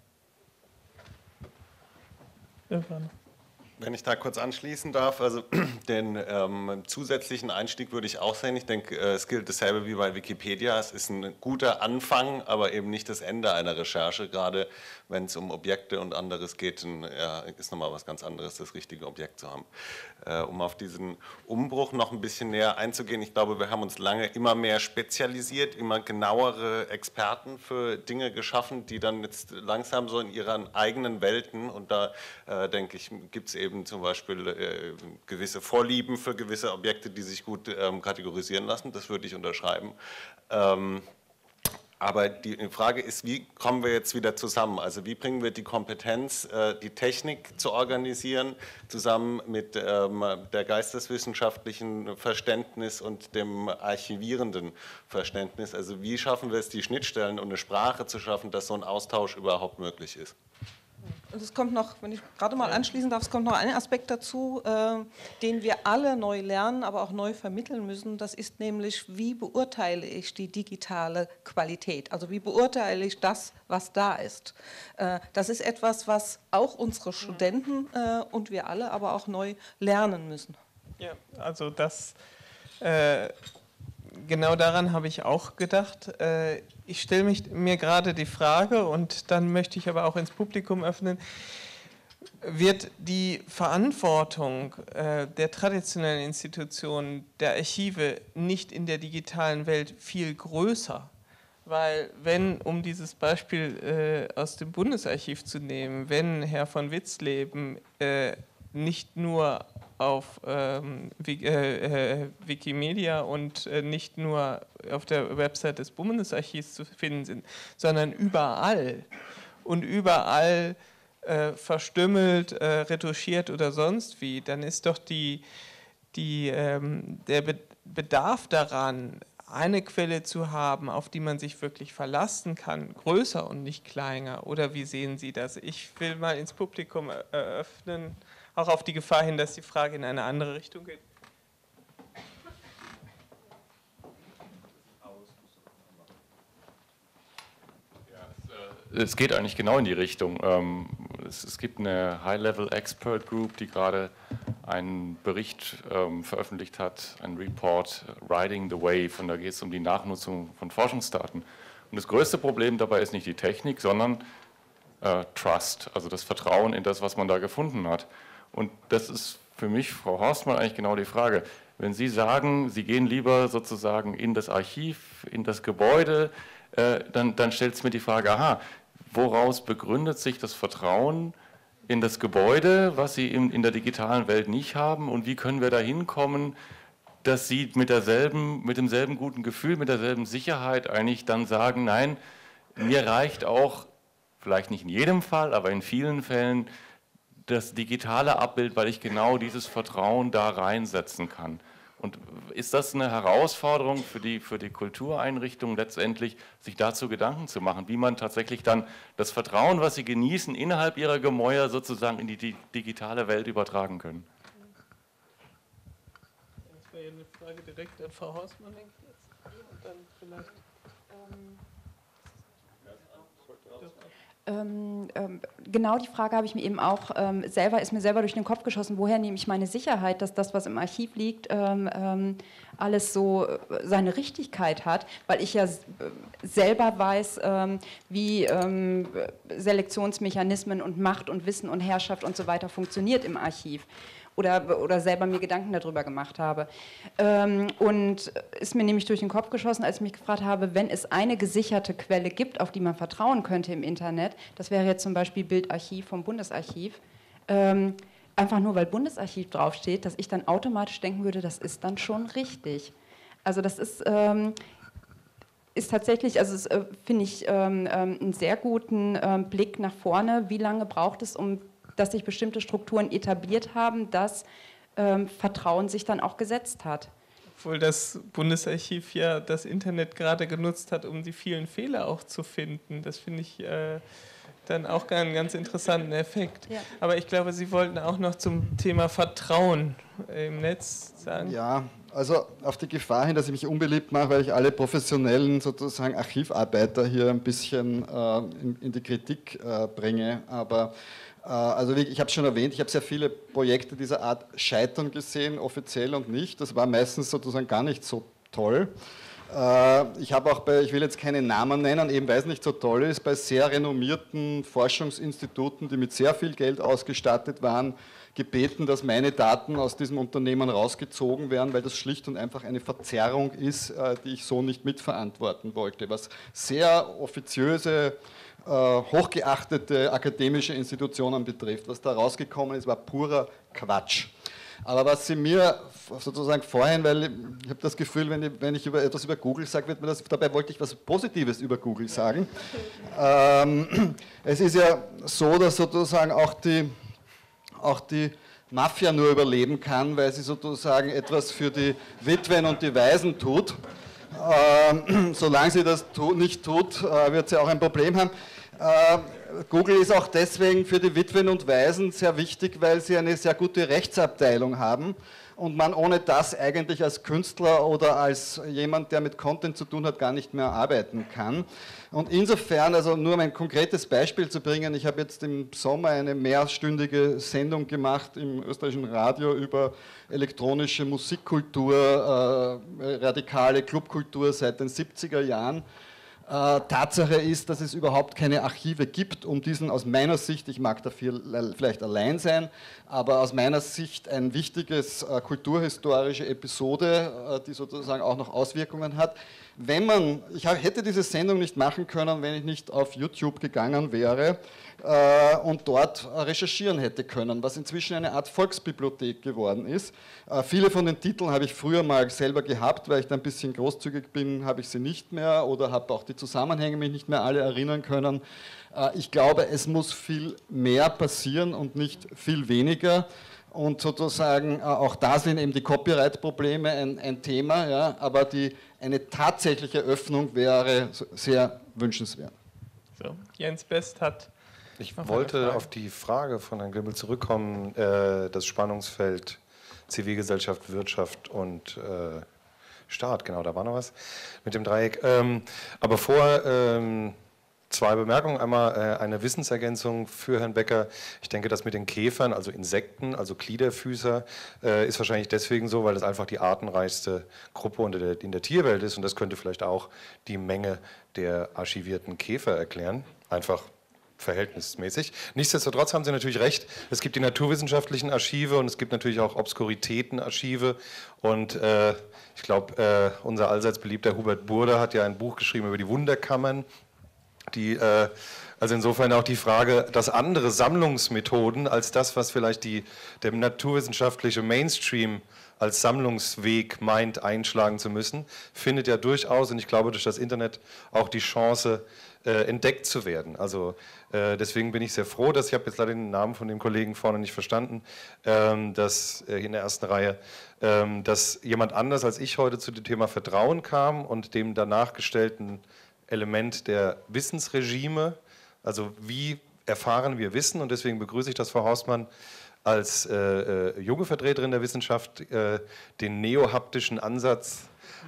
Wenn ich da kurz anschließen darf, also den ähm, zusätzlichen Einstieg würde ich auch sehen. Ich denke, äh, es gilt dasselbe wie bei Wikipedia. Es ist ein guter Anfang, aber eben nicht das Ende einer Recherche. Gerade wenn es um Objekte und anderes geht, dann ja, ist nochmal was ganz anderes, das richtige Objekt zu haben. Äh, um auf diesen Umbruch noch ein bisschen näher einzugehen, ich glaube, wir haben uns lange immer mehr spezialisiert, immer genauere Experten für Dinge geschaffen, die dann jetzt langsam so in ihren eigenen Welten, und da äh, denke ich, gibt es eben zum Beispiel äh, gewisse Vorlieben für gewisse Objekte, die sich gut ähm, kategorisieren lassen, das würde ich unterschreiben. Ähm, Aber die Frage ist, wie kommen wir jetzt wieder zusammen? Also wie bringen wir die Kompetenz, die Technik zu organisieren, zusammen mit der geisteswissenschaftlichen Verständnis und dem archivierenden Verständnis? Also wie schaffen wir es, die Schnittstellen und eine Sprache zu schaffen, dass so ein Austausch überhaupt möglich ist? Und es kommt noch, wenn ich gerade mal anschließen darf, es kommt noch ein Aspekt dazu, äh, den wir alle neu lernen, aber auch neu vermitteln müssen. Das ist nämlich, wie beurteile ich die digitale Qualität? Also wie beurteile ich das, was da ist? Äh, das ist etwas, was auch unsere Studenten äh, und wir alle aber auch neu lernen müssen. Ja, also das, äh, genau daran habe ich auch gedacht. Äh, Ich stelle mich mir gerade die Frage, und dann möchte ich aber auch ins Publikum öffnen, wird die Verantwortung äh, der traditionellen Institutionen, der Archive, nicht in der digitalen Welt viel größer? Weil wenn, um dieses Beispiel äh, aus dem Bundesarchiv zu nehmen, wenn Herr von Witzleben äh, nicht nur auf ähm, äh, Wikimedia und äh, nicht nur auf der Website des Bundesarchivs zu finden sind, sondern überall und überall äh, verstümmelt, äh, retuschiert oder sonst wie, dann ist doch die, die, ähm, der Be Bedarf daran, eine Quelle zu haben, auf die man sich wirklich verlassen kann, größer und nicht kleiner. Oder wie sehen Sie das? Ich will mal ins Publikum eröffnen, auch auf die Gefahr hin, dass die Frage in eine andere Richtung geht. Ja, es, äh, es geht eigentlich genau in die Richtung. Ähm, es, es gibt eine High-Level-Expert-Group, die gerade einen Bericht ähm, veröffentlicht hat, einen Report, Riding the Wave, und da geht es um die Nachnutzung von Forschungsdaten. Und das größte Problem dabei ist nicht die Technik, sondern äh, Trust, also das Vertrauen in das, was man da gefunden hat. Und das ist für mich, Frau Horstmann, eigentlich genau die Frage. Wenn Sie sagen, Sie gehen lieber sozusagen in das Archiv, in das Gebäude, äh, dann, dann stellt es mir die Frage, aha, woraus begründet sich das Vertrauen in das Gebäude, was Sie in, in der digitalen Welt nicht haben, und wie können wir da hinkommen, dass Sie mit, derselben, mit demselben guten Gefühl, mit derselben Sicherheit eigentlich dann sagen, nein, mir reicht auch, vielleicht nicht in jedem Fall, aber in vielen Fällen, das digitale Abbild, weil ich genau dieses Vertrauen da reinsetzen kann. Und ist das eine Herausforderung für die, für die Kultureinrichtungen letztendlich, sich dazu Gedanken zu machen, wie man tatsächlich dann das Vertrauen, was sie genießen, innerhalb ihrer Gemäuer sozusagen in die, die digitale Welt übertragen können? Das wäre eine Frage direkt an Frau Horstmann, denke ich jetzt. Und dann vielleicht... Ähm Ähm, ähm, genau die Frage habe ich mir eben auch ähm, selber, ist mir selber durch den Kopf geschossen, woher nehme ich meine Sicherheit, dass das, was im Archiv liegt, ähm, ähm, alles so äh, seine Richtigkeit hat, weil ich ja äh, selber weiß, ähm, wie ähm, Selektionsmechanismen und Macht und Wissen und Herrschaft und so weiter funktioniert im Archiv. Oder, oder selber mir Gedanken darüber gemacht habe. Ähm, und ist mir nämlich durch den Kopf geschossen, als ich mich gefragt habe, wenn es eine gesicherte Quelle gibt, auf die man vertrauen könnte im Internet, das wäre jetzt zum Beispiel Bildarchiv vom Bundesarchiv, ähm, einfach nur weil Bundesarchiv draufsteht, dass ich dann automatisch denken würde, das ist dann schon richtig. Also das ist... Ähm, ist tatsächlich, also es, äh, finde ich, ähm, ähm, einen sehr guten ähm, Blick nach vorne. Wie lange braucht es, um dass sich bestimmte Strukturen etabliert haben, dass ähm, Vertrauen sich dann auch gesetzt hat? Obwohl das Bundesarchiv ja das Internet gerade genutzt hat, um die vielen Fehler auch zu finden. Das finde ich äh, dann auch einen ganz interessanten Effekt. Ja. Aber ich glaube, Sie wollten auch noch zum Thema Vertrauen im Netz sagen. Ja, also auf die Gefahr hin, dass ich mich unbeliebt mache, weil ich alle professionellen sozusagen Archivarbeiter hier ein bisschen äh, in, in die Kritik äh, bringe. Aber äh, also wie, ich habe es schon erwähnt, ich habe sehr viele Projekte dieser Art scheitern gesehen, offiziell und nicht. Das war meistens sozusagen gar nicht so toll. Äh, ich habe auch bei, ich will jetzt keine Namen nennen, eben weil es nicht so toll ist, bei sehr renommierten Forschungsinstituten, die mit sehr viel Geld ausgestattet waren, gebeten, dass meine Daten aus diesem Unternehmen rausgezogen werden, weil das schlicht und einfach eine Verzerrung ist, die ich so nicht mitverantworten wollte. Was sehr offiziöse, hochgeachtete akademische Institutionen betrifft. Was da rausgekommen ist, war purer Quatsch. Aber was Sie mir sozusagen vorhin, weil ich habe das Gefühl, wenn ich, wenn ich über etwas über Google sage, wird mir das, dabei wollte ich was Positives über Google sagen. Ähm, es ist ja so, dass sozusagen auch die auch die Mafia nur überleben kann, weil sie sozusagen etwas für die Witwen und die Waisen tut. Ähm, solange sie das tu, nicht tut, äh, wird sie auch ein Problem haben. Äh, Google ist auch deswegen für die Witwen und Waisen sehr wichtig, weil sie eine sehr gute Rechtsabteilung haben und man ohne das eigentlich als Künstler oder als jemand, der mit Content zu tun hat, gar nicht mehr arbeiten kann. Und insofern, also nur um ein konkretes Beispiel zu bringen, ich habe jetzt im Sommer eine mehrstündige Sendung gemacht im österreichischen Radio über elektronische Musikkultur, äh, radikale Clubkultur seit den siebziger Jahren. Äh, Tatsache ist, dass es überhaupt keine Archive gibt, um diesen aus meiner Sicht, ich mag dafür vielleicht allein sein, aber aus meiner Sicht ein wichtiges äh, kulturhistorische Episode, äh, die sozusagen auch noch Auswirkungen hat. Wenn man, ich hätte diese Sendung nicht machen können, wenn ich nicht auf YouTube gegangen wäre äh, und dort recherchieren hätte können, was inzwischen eine Art Volksbibliothek geworden ist. Äh, viele von den Titeln habe ich früher mal selber gehabt, weil ich da ein bisschen großzügig bin, habe ich sie nicht mehr oder habe auch die Zusammenhänge mich nicht mehr alle erinnern können. Äh, ich glaube, es muss viel mehr passieren und nicht viel weniger. Und sozusagen auch da sind eben die Copyright-Probleme ein, ein Thema, ja, aber die, eine tatsächliche Öffnung wäre sehr wünschenswert. So, Jens Best hat... Ich wollte auf die Frage von Herrn Grimmel zurückkommen, äh, das Spannungsfeld Zivilgesellschaft, Wirtschaft und äh, Staat, genau, da war noch was mit dem Dreieck. Ähm, aber vor... Ähm, Zwei Bemerkungen. Einmal äh, eine Wissensergänzung für Herrn Becker. Ich denke, das mit den Käfern, also Insekten, also Gliederfüßer, äh, ist wahrscheinlich deswegen so, weil es einfach die artenreichste Gruppe unter der, in der Tierwelt ist. Und das könnte vielleicht auch die Menge der archivierten Käfer erklären. Einfach verhältnismäßig. Nichtsdestotrotz haben Sie natürlich recht. Es gibt die naturwissenschaftlichen Archive und es gibt natürlich auch Obskuritätenarchive. Und äh, ich glaube, äh, unser allseits beliebter Hubert Burda hat ja ein Buch geschrieben über die Wunderkammern. Die, äh, also insofern auch die Frage, dass andere Sammlungsmethoden als das, was vielleicht die, der naturwissenschaftliche Mainstream als Sammlungsweg meint, einschlagen zu müssen, findet ja durchaus, und ich glaube durch das Internet auch die Chance, äh, entdeckt zu werden. Also äh, deswegen bin ich sehr froh, dass, ich habe jetzt leider den Namen von dem Kollegen vorne nicht verstanden, ähm, dass äh, in der ersten Reihe, ähm, dass jemand anders als ich heute zu dem Thema Vertrauen kam und dem danach gestellten Element der Wissensregime, also wie erfahren wir Wissen, und deswegen begrüße ich, dass Frau Hausmann als äh, äh, junge Vertreterin der Wissenschaft äh, den neohaptischen Ansatz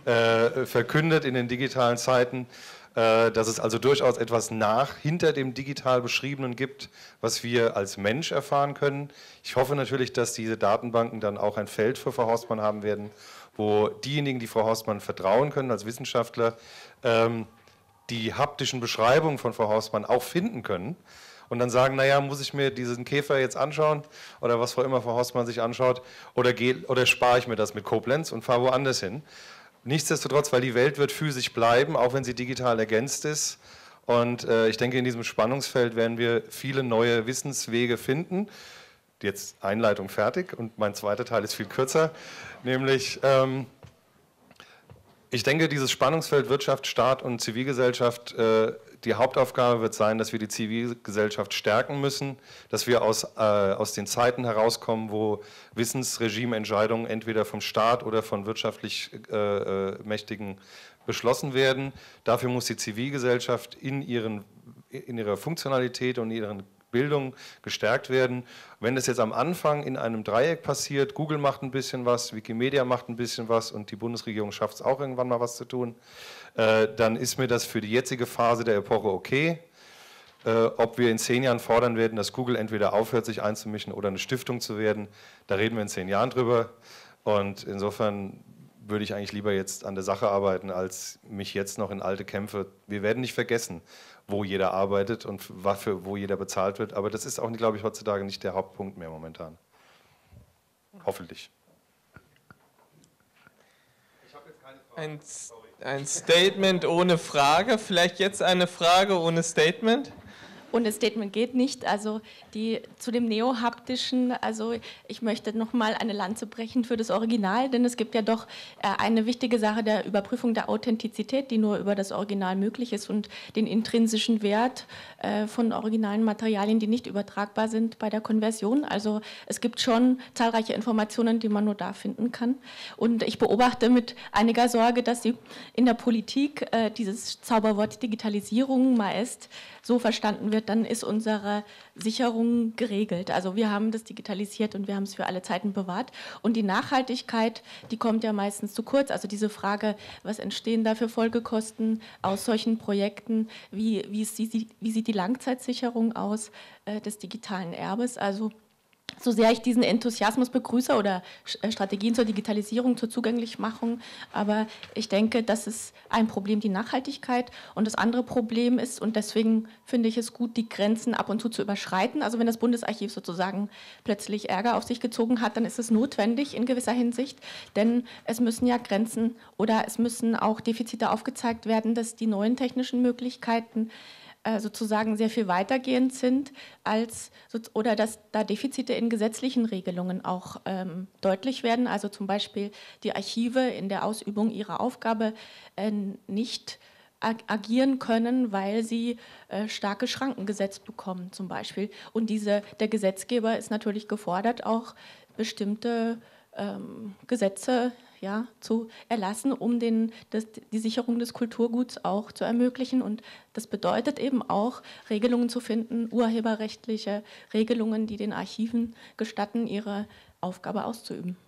äh, verkündet in den digitalen Zeiten, äh, dass es also durchaus etwas nach, hinter dem digital Beschriebenen gibt, was wir als Mensch erfahren können. Ich hoffe natürlich, dass diese Datenbanken dann auch ein Feld für Frau Hausmann haben werden, wo diejenigen, die Frau Hausmann vertrauen können als Wissenschaftler, ähm, die haptischen Beschreibungen von Frau Hausmann auch finden können und dann sagen, naja, muss ich mir diesen Käfer jetzt anschauen oder was auch immer Frau Hausmann sich anschaut oder, oder spare ich mir das mit Koblenz und fahre woanders hin. Nichtsdestotrotz, weil die Welt wird physisch bleiben, auch wenn sie digital ergänzt ist, und äh, ich denke, in diesem Spannungsfeld werden wir viele neue Wissenswege finden. Jetzt Einleitung fertig und mein zweiter Teil ist viel kürzer, nämlich... Ähm, Ich denke, dieses Spannungsfeld Wirtschaft, Staat und Zivilgesellschaft, äh, die Hauptaufgabe wird sein, dass wir die Zivilgesellschaft stärken müssen, dass wir aus, äh, aus den Zeiten herauskommen, wo Wissensregimeentscheidungen entweder vom Staat oder von wirtschaftlich äh, Mächtigen beschlossen werden. Dafür muss die Zivilgesellschaft in, ihren, in ihrer Funktionalität und in ihren Bildung gestärkt werden. Wenn das jetzt am Anfang in einem Dreieck passiert, Google macht ein bisschen was, Wikimedia macht ein bisschen was und die Bundesregierung schafft es auch irgendwann mal was zu tun, äh, dann ist mir das für die jetzige Phase der Epoche okay. Äh, ob wir in zehn Jahren fordern werden, dass Google entweder aufhört, sich einzumischen oder eine Stiftung zu werden, da reden wir in zehn Jahren drüber. Und insofern würde ich eigentlich lieber jetzt an der Sache arbeiten, als mich jetzt noch in alte Kämpfe. Wir werden nicht vergessen, wo jeder arbeitet und für wo jeder bezahlt wird. Aber das ist auch, glaube ich, heutzutage nicht der Hauptpunkt mehr momentan. Hoffentlich. Ein, ein Statement ohne Frage. Vielleicht jetzt eine Frage ohne Statement? Ohne Statement geht nicht. Also die, zu dem Neohaptischen, also ich möchte nochmal eine Lanze brechen für das Original, denn es gibt ja doch äh, eine wichtige Sache der Überprüfung der Authentizität, die nur über das Original möglich ist und den intrinsischen Wert äh, von originalen Materialien, die nicht übertragbar sind bei der Konversion. Also es gibt schon zahlreiche Informationen, die man nur da finden kann. Und ich beobachte mit einiger Sorge, dass sie in der Politik äh, dieses Zauberwort Digitalisierung meist so verstanden wird, dann ist unsere Sicherung geregelt. Also wir haben das digitalisiert und wir haben es für alle Zeiten bewahrt. Und die Nachhaltigkeit, die kommt ja meistens zu kurz. Also diese Frage, was entstehen da für Folgekosten aus solchen Projekten? Wie, wie, sieht, wie sieht die Langzeitsicherung aus äh, des digitalen Erbes? Also so sehr ich diesen Enthusiasmus begrüße oder Strategien zur Digitalisierung, zur Zugänglichmachung, aber ich denke, das ist ein Problem, die Nachhaltigkeit. Und das andere Problem ist, und deswegen finde ich es gut, die Grenzen ab und zu zu überschreiten. Also wenn das Bundesarchiv sozusagen plötzlich Ärger auf sich gezogen hat, dann ist es notwendig in gewisser Hinsicht, denn es müssen ja Grenzen oder es müssen auch Defizite aufgezeigt werden, dass die neuen technischen Möglichkeiten sozusagen sehr viel weitergehend sind als oder dass da Defizite in gesetzlichen Regelungen auch ähm, deutlich werden. Also zum Beispiel die Archive in der Ausübung ihrer Aufgabe äh, nicht ag agieren können, weil sie äh, starke Schranken gesetzt bekommen zum Beispiel. Und diese, der Gesetzgeber ist natürlich gefordert, auch bestimmte ähm, Gesetze ja, zu erlassen, um den, das, die Sicherung des Kulturguts auch zu ermöglichen. Und das bedeutet eben auch, Regelungen zu finden, urheberrechtliche Regelungen, die den Archiven gestatten, ihre Aufgabe auszuüben.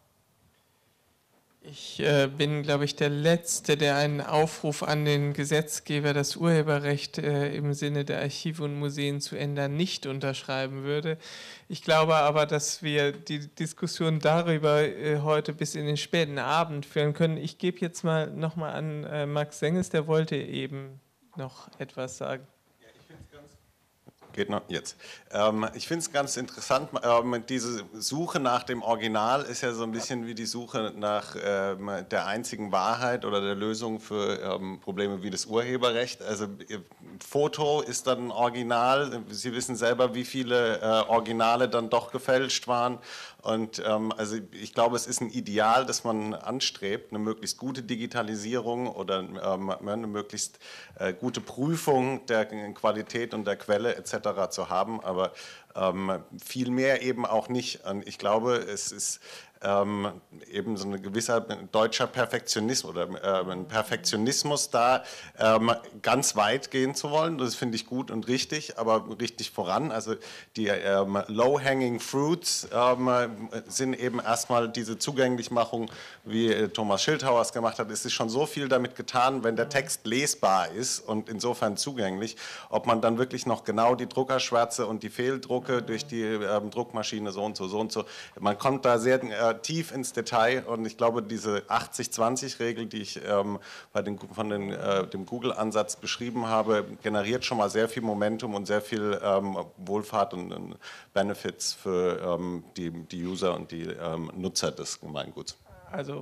Ich äh, bin, glaube ich, der Letzte, der einen Aufruf an den Gesetzgeber, das Urheberrecht äh, im Sinne der Archive und Museen zu ändern, nicht unterschreiben würde. Ich glaube aber, dass wir die Diskussion darüber äh, heute bis in den späten Abend führen können. Ich gebe jetzt mal nochmal an äh, Max Sengels, der wollte eben noch etwas sagen. Geht noch jetzt. Ähm, ich finde es ganz interessant, ähm, diese Suche nach dem Original ist ja so ein bisschen wie die Suche nach ähm, der einzigen Wahrheit oder der Lösung für ähm, Probleme wie das Urheberrecht. Also Foto ist dann ein Original. Sie wissen selber, wie viele äh, Originale dann doch gefälscht waren. Und ähm, also ich glaube, es ist ein Ideal, das man anstrebt, eine möglichst gute Digitalisierung oder ähm, eine möglichst äh, gute Prüfung der Qualität und der Quelle et cetera zu haben, aber ähm, viel mehr eben auch nicht. Und ich glaube, es ist ähm, eben so ein gewisser deutscher Perfektionismus oder äh, ein Perfektionismus da, ähm, ganz weit gehen zu wollen. Das finde ich gut und richtig, aber richtig voran. Also die ähm, low-hanging fruits ähm, sind eben erstmal diese Zugänglichmachung, wie äh, Thomas Schildhauer es gemacht hat. Es ist schon so viel damit getan, wenn der Text lesbar ist und insofern zugänglich, ob man dann wirklich noch genau die Druckerschwärze und die Fehldrucke durch die ähm, Druckmaschine so und so, so und so. Man kommt da sehr äh, tief ins Detail und ich glaube, diese achtzig zwanzig Regel, die ich ähm, bei den, von den, äh, dem Google-Ansatz beschrieben habe, generiert schon mal sehr viel Momentum und sehr viel ähm, Wohlfahrt und, und Benefits für ähm, die, die User und die ähm, Nutzer des Gemeinguts. Also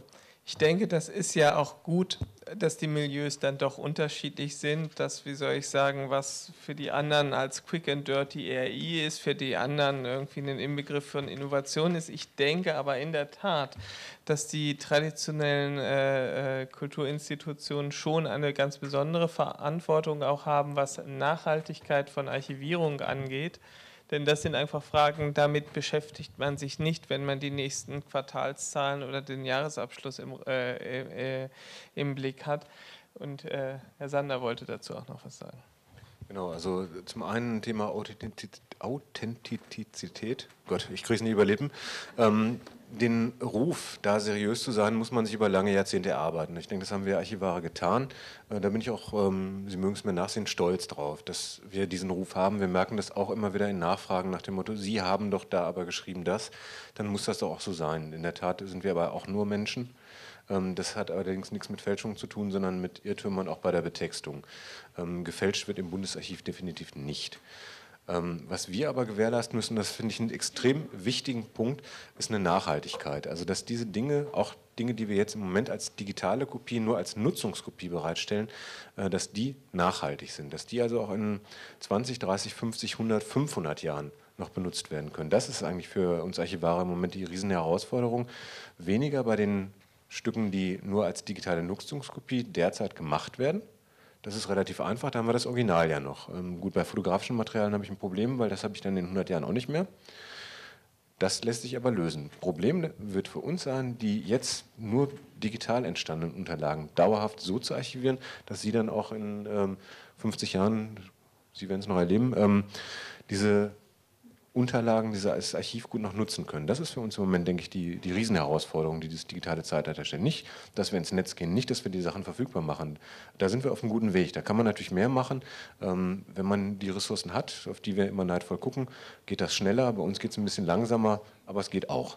Ich denke, das ist ja auch gut, dass die Milieus dann doch unterschiedlich sind, dass, wie soll ich sagen, was für die anderen als Quick and Dirty R I ist, für die anderen irgendwie ein Inbegriff von Innovation ist. Ich denke aber in der Tat, dass die traditionellen äh, Kulturinstitutionen schon eine ganz besondere Verantwortung auch haben, was Nachhaltigkeit von Archivierung angeht. Denn das sind einfach Fragen, damit beschäftigt man sich nicht, wenn man die nächsten Quartalszahlen oder den Jahresabschluss im, äh, äh, im Blick hat. Und äh, Herr Sander wollte dazu auch noch was sagen. Genau, also zum einen Thema Authentizität, Gott, ich kriege es nie über Lippen. Ähm, den Ruf, da seriös zu sein, muss man sich über lange Jahrzehnte erarbeiten. Ich denke, das haben wir Archivare getan. Äh, da bin ich auch, ähm, Sie mögen es mir nachsehen, stolz drauf, dass wir diesen Ruf haben. Wir merken das auch immer wieder in Nachfragen nach dem Motto, Sie haben doch da aber geschrieben das, dann muss das doch auch so sein. In der Tat sind wir aber auch nur Menschen. Ähm, das hat allerdings nichts mit Fälschung zu tun, sondern mit Irrtümern auch bei der Betextung. Ähm, gefälscht wird im Bundesarchiv definitiv nicht. Was wir aber gewährleisten müssen, das finde ich einen extrem wichtigen Punkt, ist eine Nachhaltigkeit. Also dass diese Dinge, auch Dinge, die wir jetzt im Moment als digitale Kopie, nur als Nutzungskopie bereitstellen, dass die nachhaltig sind. Dass die also auch in zwanzig, dreißig, fünfzig, hundert, fünfhundert Jahren noch benutzt werden können. Das ist eigentlich für uns Archivare im Moment die riesen Herausforderung. Weniger bei den Stücken, die nur als digitale Nutzungskopie derzeit gemacht werden. Das ist relativ einfach, da haben wir das Original ja noch. Ähm, gut, bei fotografischen Materialien habe ich ein Problem, weil das habe ich dann in hundert Jahren auch nicht mehr. Das lässt sich aber lösen. Problem wird für uns sein, die jetzt nur digital entstandenen Unterlagen dauerhaft so zu archivieren, dass sie dann auch in ähm, fünfzig Jahren, Sie werden es noch erleben, ähm, diese Unterlagen, dieses Archiv gut noch nutzen können. Das ist für uns im Moment, denke ich, die, die Riesenherausforderung, die das digitale Zeitalter stellt. Nicht, dass wir ins Netz gehen, nicht, dass wir die Sachen verfügbar machen. Da sind wir auf einem guten Weg. Da kann man natürlich mehr machen. Ähm, wenn man die Ressourcen hat, auf die wir immer neidvoll gucken, geht das schneller. Bei uns geht es ein bisschen langsamer, aber es geht auch.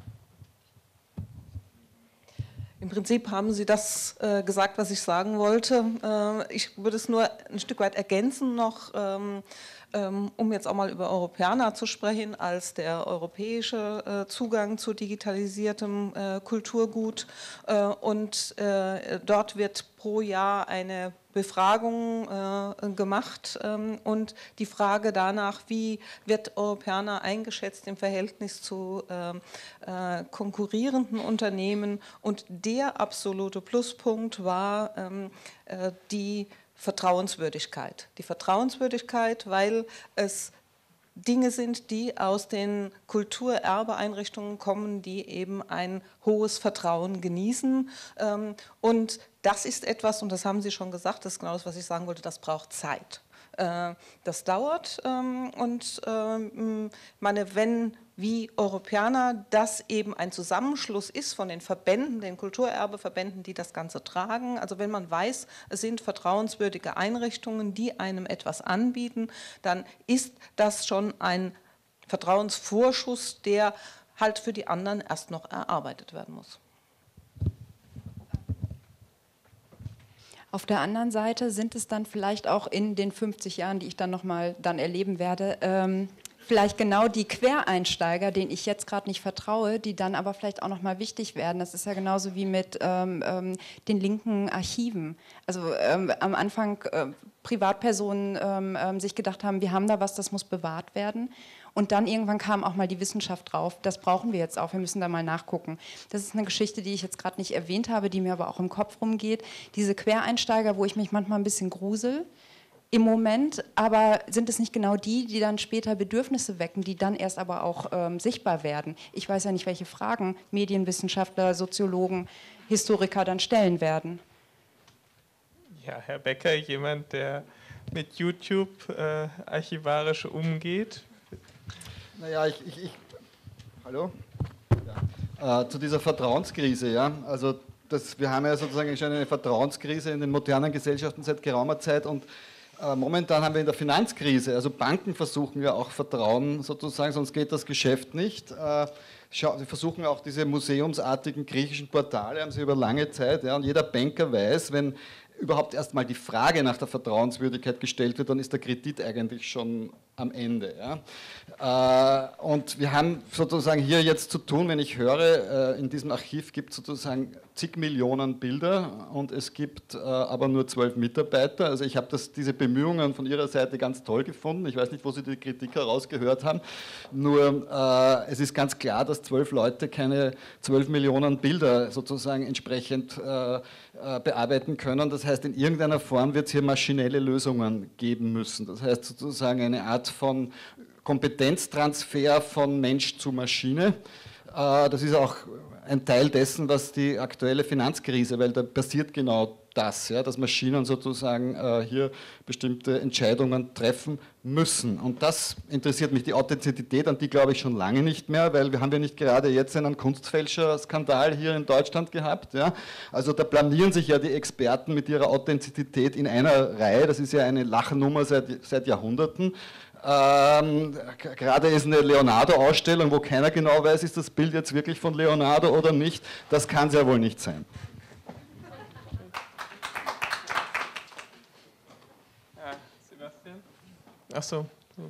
Im Prinzip haben Sie das äh, gesagt, was ich sagen wollte. Äh, ich würde es nur ein Stück weit ergänzen noch, ähm, ähm, um jetzt auch mal über Europeana zu sprechen, als der europäische äh, Zugang zu digitalisiertem äh, Kulturgut. Äh, und äh, dort wird pro Jahr eine Befragung äh, gemacht ähm, und die Frage danach, wie wird Europeana eingeschätzt im Verhältnis zu äh, äh, konkurrierenden Unternehmen, und der absolute Pluspunkt war ähm, äh, die Vertrauenswürdigkeit. Die Vertrauenswürdigkeit, weil es Dinge sind, die aus den Kulturerbeeinrichtungen kommen, die eben ein hohes Vertrauen genießen. Und das ist etwas, und das haben Sie schon gesagt, das ist genau das, was ich sagen wollte, das braucht Zeit. Das dauert und meine, wenn wie Europeana das eben ein Zusammenschluss ist von den Verbänden, den Kulturerbeverbänden, die das Ganze tragen. Also wenn man weiß, es sind vertrauenswürdige Einrichtungen, die einem etwas anbieten, dann ist das schon ein Vertrauensvorschuss, der halt für die anderen erst noch erarbeitet werden muss. Auf der anderen Seite sind es dann vielleicht auch in den fünfzig Jahren, die ich dann nochmal dann erleben werde, ähm, vielleicht genau die Quereinsteiger, denen ich jetzt gerade nicht vertraue, die dann aber vielleicht auch nochmal wichtig werden. Das ist ja genauso wie mit ähm, ähm, den linken Archiven. Also ähm, am Anfang äh, Privatpersonen ähm, ähm, sich gedacht haben, wir haben da was, das muss bewahrt werden. Und dann irgendwann kam auch mal die Wissenschaft drauf, das brauchen wir jetzt auch, wir müssen da mal nachgucken. Das ist eine Geschichte, die ich jetzt gerade nicht erwähnt habe, die mir aber auch im Kopf rumgeht. Diese Quereinsteiger, wo ich mich manchmal ein bisschen grusel im Moment, aber sind es nicht genau die, die dann später Bedürfnisse wecken, die dann erst aber auch ähm, sichtbar werden? Ich weiß ja nicht, welche Fragen Medienwissenschaftler, Soziologen, Historiker dann stellen werden. Ja, Herr Becker, jemand, der mit YouTube äh, archivarisch umgeht. Naja, ich, ich, ich hallo? Ja. Äh, zu dieser Vertrauenskrise, ja, also das, wir haben ja sozusagen schon eine Vertrauenskrise in den modernen Gesellschaften seit geraumer Zeit, und äh, momentan haben wir in der Finanzkrise, also Banken versuchen ja auch Vertrauen sozusagen, sonst geht das Geschäft nicht. Äh, Sie versuchen auch diese museumsartigen griechischen Portale, haben sie über lange Zeit, ja, und jeder Banker weiß, wenn überhaupt erst mal die Frage nach der Vertrauenswürdigkeit gestellt wird, dann ist der Kredit eigentlich schon am Ende. Ja. Und wir haben sozusagen hier jetzt zu tun, wenn ich höre, in diesem Archiv gibt es sozusagen zig Millionen Bilder und es gibt äh, aber nur zwölf Mitarbeiter. Also ich habe diese Bemühungen von Ihrer Seite ganz toll gefunden. Ich weiß nicht, wo Sie die Kritik herausgehört haben. Nur äh, es ist ganz klar, dass zwölf Leute keine zwölf Millionen Bilder sozusagen entsprechend äh, bearbeiten können. Das heißt, in irgendeiner Form wird es hier maschinelle Lösungen geben müssen. Das heißt sozusagen eine Art von Kompetenztransfer von Mensch zu Maschine. Das ist auch ein Teil dessen, was die aktuelle Finanzkrise, weil da passiert genau das, ja, dass Maschinen sozusagen äh, hier bestimmte Entscheidungen treffen müssen. Und das interessiert mich, die Authentizität, an die glaube ich schon lange nicht mehr, weil wir haben ja nicht gerade jetzt einen Kunstfälscher-Skandal hier in Deutschland gehabt. Ja. Also da blamieren sich ja die Experten mit ihrer Authentizität in einer Reihe, das ist ja eine Lachnummer seit, seit Jahrhunderten. Ähm, gerade ist eine Leonardo-Ausstellung, wo keiner genau weiß, ist das Bild jetzt wirklich von Leonardo oder nicht. Das kann es ja wohl nicht sein. Ja, Sebastian? Ach so.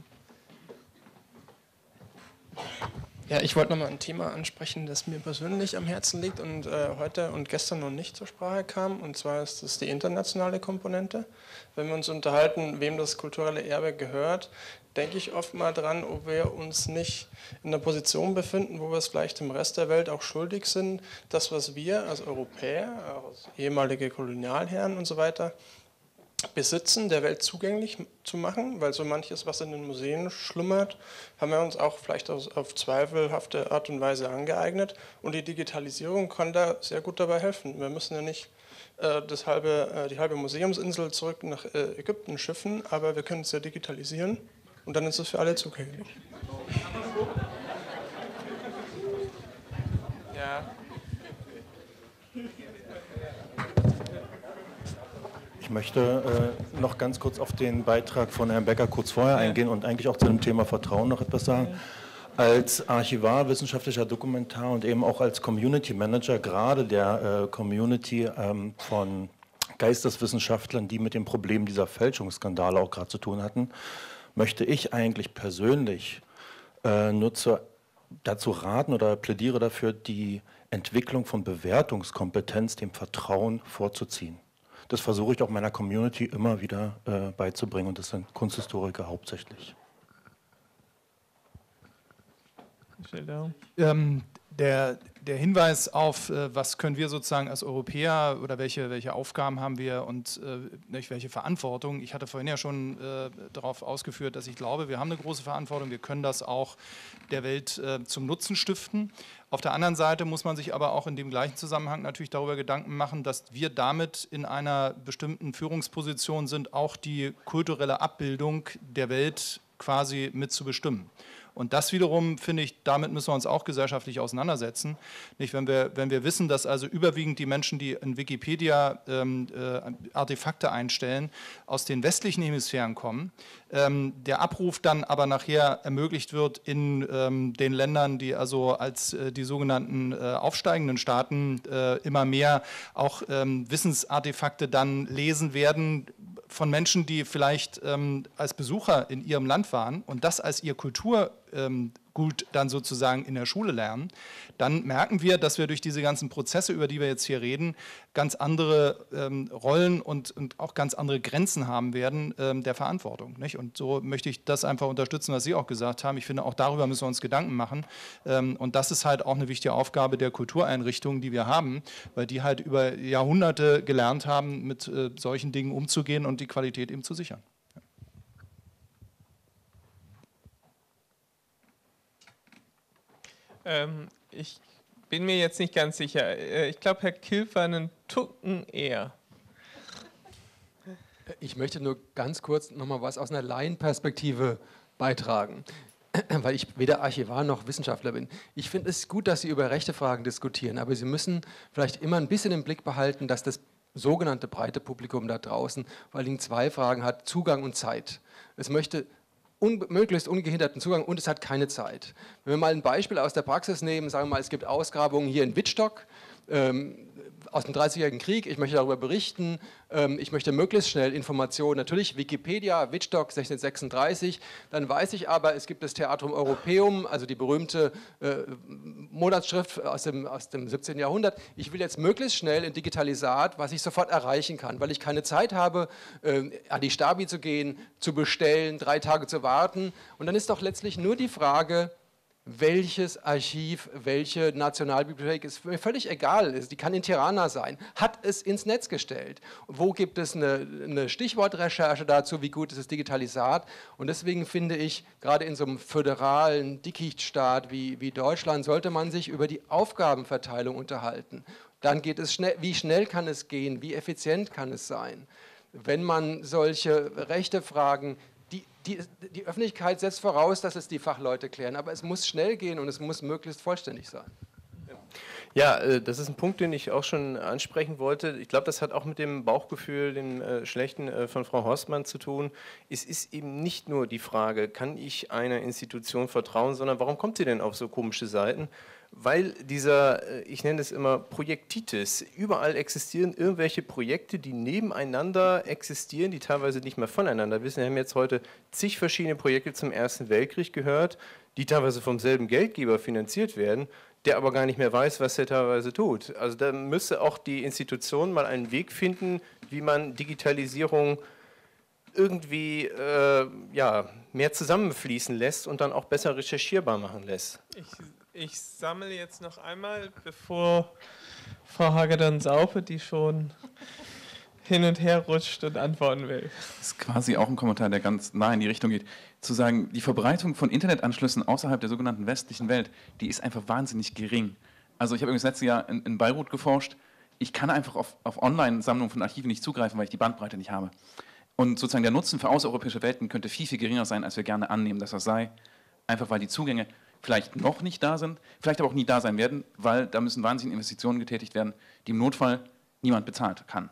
Ja, ich wollte nochmal ein Thema ansprechen, das mir persönlich am Herzen liegt und äh, heute und gestern noch nicht zur Sprache kam, und zwar ist das die internationale Komponente. Wenn wir uns unterhalten, wem das kulturelle Erbe gehört, denke ich oft mal dran, ob wir uns nicht in einer Position befinden, wo wir es vielleicht im Rest der Welt auch schuldig sind, das, was wir als Europäer, als ehemalige Kolonialherren und so weiter, besitzen, der Welt zugänglich zu machen, weil so manches, was in den Museen schlummert, haben wir uns auch vielleicht auf zweifelhafte Art und Weise angeeignet, und die Digitalisierung kann da sehr gut dabei helfen. Wir müssen ja nicht äh, das halbe, äh, die halbe Museumsinsel zurück nach äh, Ägypten schiffen, aber wir können es ja digitalisieren und dann ist es für alle zugänglich. Ja. Ich möchte äh, noch ganz kurz auf den Beitrag von Herrn Becker kurz vorher eingehen und eigentlich auch zu dem Thema Vertrauen noch etwas sagen. Als Archivar, wissenschaftlicher Dokumentar und eben auch als Community Manager, gerade der äh, Community ähm, von Geisteswissenschaftlern, die mit dem Problem dieser Fälschungsskandale auch gerade zu tun hatten, möchte ich eigentlich persönlich äh, nur zur, dazu raten oder plädiere dafür, die Entwicklung von Bewertungskompetenz dem Vertrauen vorzuziehen. Das versuche ich auch meiner Community immer wieder äh, beizubringen, und das sind Kunsthistoriker hauptsächlich. Ähm, der, der Hinweis auf, äh, was können wir sozusagen als Europäer oder welche, welche Aufgaben haben wir und äh, nicht, welche Verantwortung. Ich hatte vorhin ja schon äh, darauf ausgeführt, dass ich glaube, wir haben eine große Verantwortung, wir können das auch der Welt äh, zum Nutzen stiften. Auf der anderen Seite muss man sich aber auch in dem gleichen Zusammenhang natürlich darüber Gedanken machen, dass wir damit in einer bestimmten Führungsposition sind, auch die kulturelle Abbildung der Welt quasi mit zu bestimmen. Und das wiederum, finde ich, damit müssen wir uns auch gesellschaftlich auseinandersetzen. Nicht, wenn wir, wenn wir wissen, dass also überwiegend die Menschen, die in Wikipedia ähm, äh, Artefakte einstellen, aus den westlichen Hemisphären kommen, ähm, der Abruf dann aber nachher ermöglicht wird in ähm, den Ländern, die also als äh, die sogenannten äh, aufsteigenden Staaten äh, immer mehr auch ähm, Wissensartefakte dann lesen werden, von Menschen, die vielleicht ähm, als Besucher in ihrem Land waren und das als ihr Kulturgut ähm, dann sozusagen in der Schule lernen, dann merken wir, dass wir durch diese ganzen Prozesse, über die wir jetzt hier reden, ganz andere ähm, Rollen und, und auch ganz andere Grenzen haben werden ähm, der Verantwortung. Nicht? Und so möchte ich das einfach unterstützen, was Sie auch gesagt haben. Ich finde, auch darüber müssen wir uns Gedanken machen. Ähm, und das ist halt auch eine wichtige Aufgabe der Kultureinrichtungen, die wir haben, weil die halt über Jahrhunderte gelernt haben, mit äh, solchen Dingen umzugehen und die Qualität eben zu sichern. Ähm, ich bin mir jetzt nicht ganz sicher. Ich glaube, Herr Kilf war einen Tucken eher. Ich möchte nur ganz kurz noch mal was aus einer Laienperspektive beitragen, weil ich weder Archivar noch Wissenschaftler bin. Ich finde es gut, dass Sie über rechte Fragen diskutieren, aber Sie müssen vielleicht immer ein bisschen im Blick behalten, dass das sogenannte breite Publikum da draußen vor allem zwei Fragen hat: Zugang und Zeit. Es möchte Un möglichst ungehinderten Zugang und es hat keine Zeit. Wenn wir mal ein Beispiel aus der Praxis nehmen, sagen wir mal, es gibt Ausgrabungen hier in Wittstock, ähm, aus dem dreißigjährigen Krieg, ich möchte darüber berichten, ähm, ich möchte möglichst schnell Informationen, natürlich Wikipedia, Wittstock sechzehnhundertsechsunddreißig, dann weiß ich aber, es gibt das Theatrum Europaeum, also die berühmte äh, Monatsschrift aus dem, aus dem siebzehnten Jahrhundert. Ich will jetzt möglichst schnell in Digitalisat, was ich sofort erreichen kann, weil ich keine Zeit habe, äh, an die Stabi zu gehen, zu bestellen, drei Tage zu warten. Und dann ist doch letztlich nur die Frage, welches Archiv, welche Nationalbibliothek, ist mir völlig egal, die kann in Tirana sein, hat es ins Netz gestellt. Wo gibt es eine, eine Stichwortrecherche dazu, wie gut ist das Digitalisat? Und deswegen finde ich, gerade in so einem föderalen Dickichtstaat wie, wie Deutschland, sollte man sich über die Aufgabenverteilung unterhalten. Dann geht es schnell, wie schnell kann es gehen, wie effizient kann es sein? Wenn man solche Rechtefragen Die, die, die Öffentlichkeit setzt voraus, dass es die Fachleute klären, aber es muss schnell gehen und es muss möglichst vollständig sein. Ja, das ist ein Punkt, den ich auch schon ansprechen wollte. Ich glaube, das hat auch mit dem Bauchgefühl, dem äh, schlechten äh, von Frau Horstmann zu tun. Es ist eben nicht nur die Frage, kann ich einer Institution vertrauen, sondern warum kommt sie denn auf so komische Seiten? Weil dieser, ich nenne es immer Projektitis, überall existieren irgendwelche Projekte, die nebeneinander existieren, die teilweise nicht mehr voneinander wissen. Wir haben jetzt heute zig verschiedene Projekte zum Ersten Weltkrieg gehört, die teilweise vom selben Geldgeber finanziert werden, der aber gar nicht mehr weiß, was er teilweise tut. Also da müsste auch die Institution mal einen Weg finden, wie man Digitalisierung irgendwie äh, ja, mehr zusammenfließen lässt und dann auch besser recherchierbar machen lässt. Ich Ich sammle jetzt noch einmal, bevor Frau Hagedorn-Saupe, die schon hin und her rutscht und antworten will. Das ist quasi auch ein Kommentar, der ganz nah in die Richtung geht. Zu sagen, die Verbreitung von Internetanschlüssen außerhalb der sogenannten westlichen Welt, die ist einfach wahnsinnig gering. Also ich habe übrigens letztes Jahr in, in Beirut geforscht. Ich kann einfach auf, auf Online-Sammlungen von Archiven nicht zugreifen, weil ich die Bandbreite nicht habe. Und sozusagen der Nutzen für außereuropäische Welten könnte viel, viel geringer sein, als wir gerne annehmen, dass das sei. Einfach weil die Zugänge vielleicht noch nicht da sind, vielleicht aber auch nie da sein werden, weil da müssen wahnsinnige Investitionen getätigt werden, die im Notfall niemand bezahlt kann.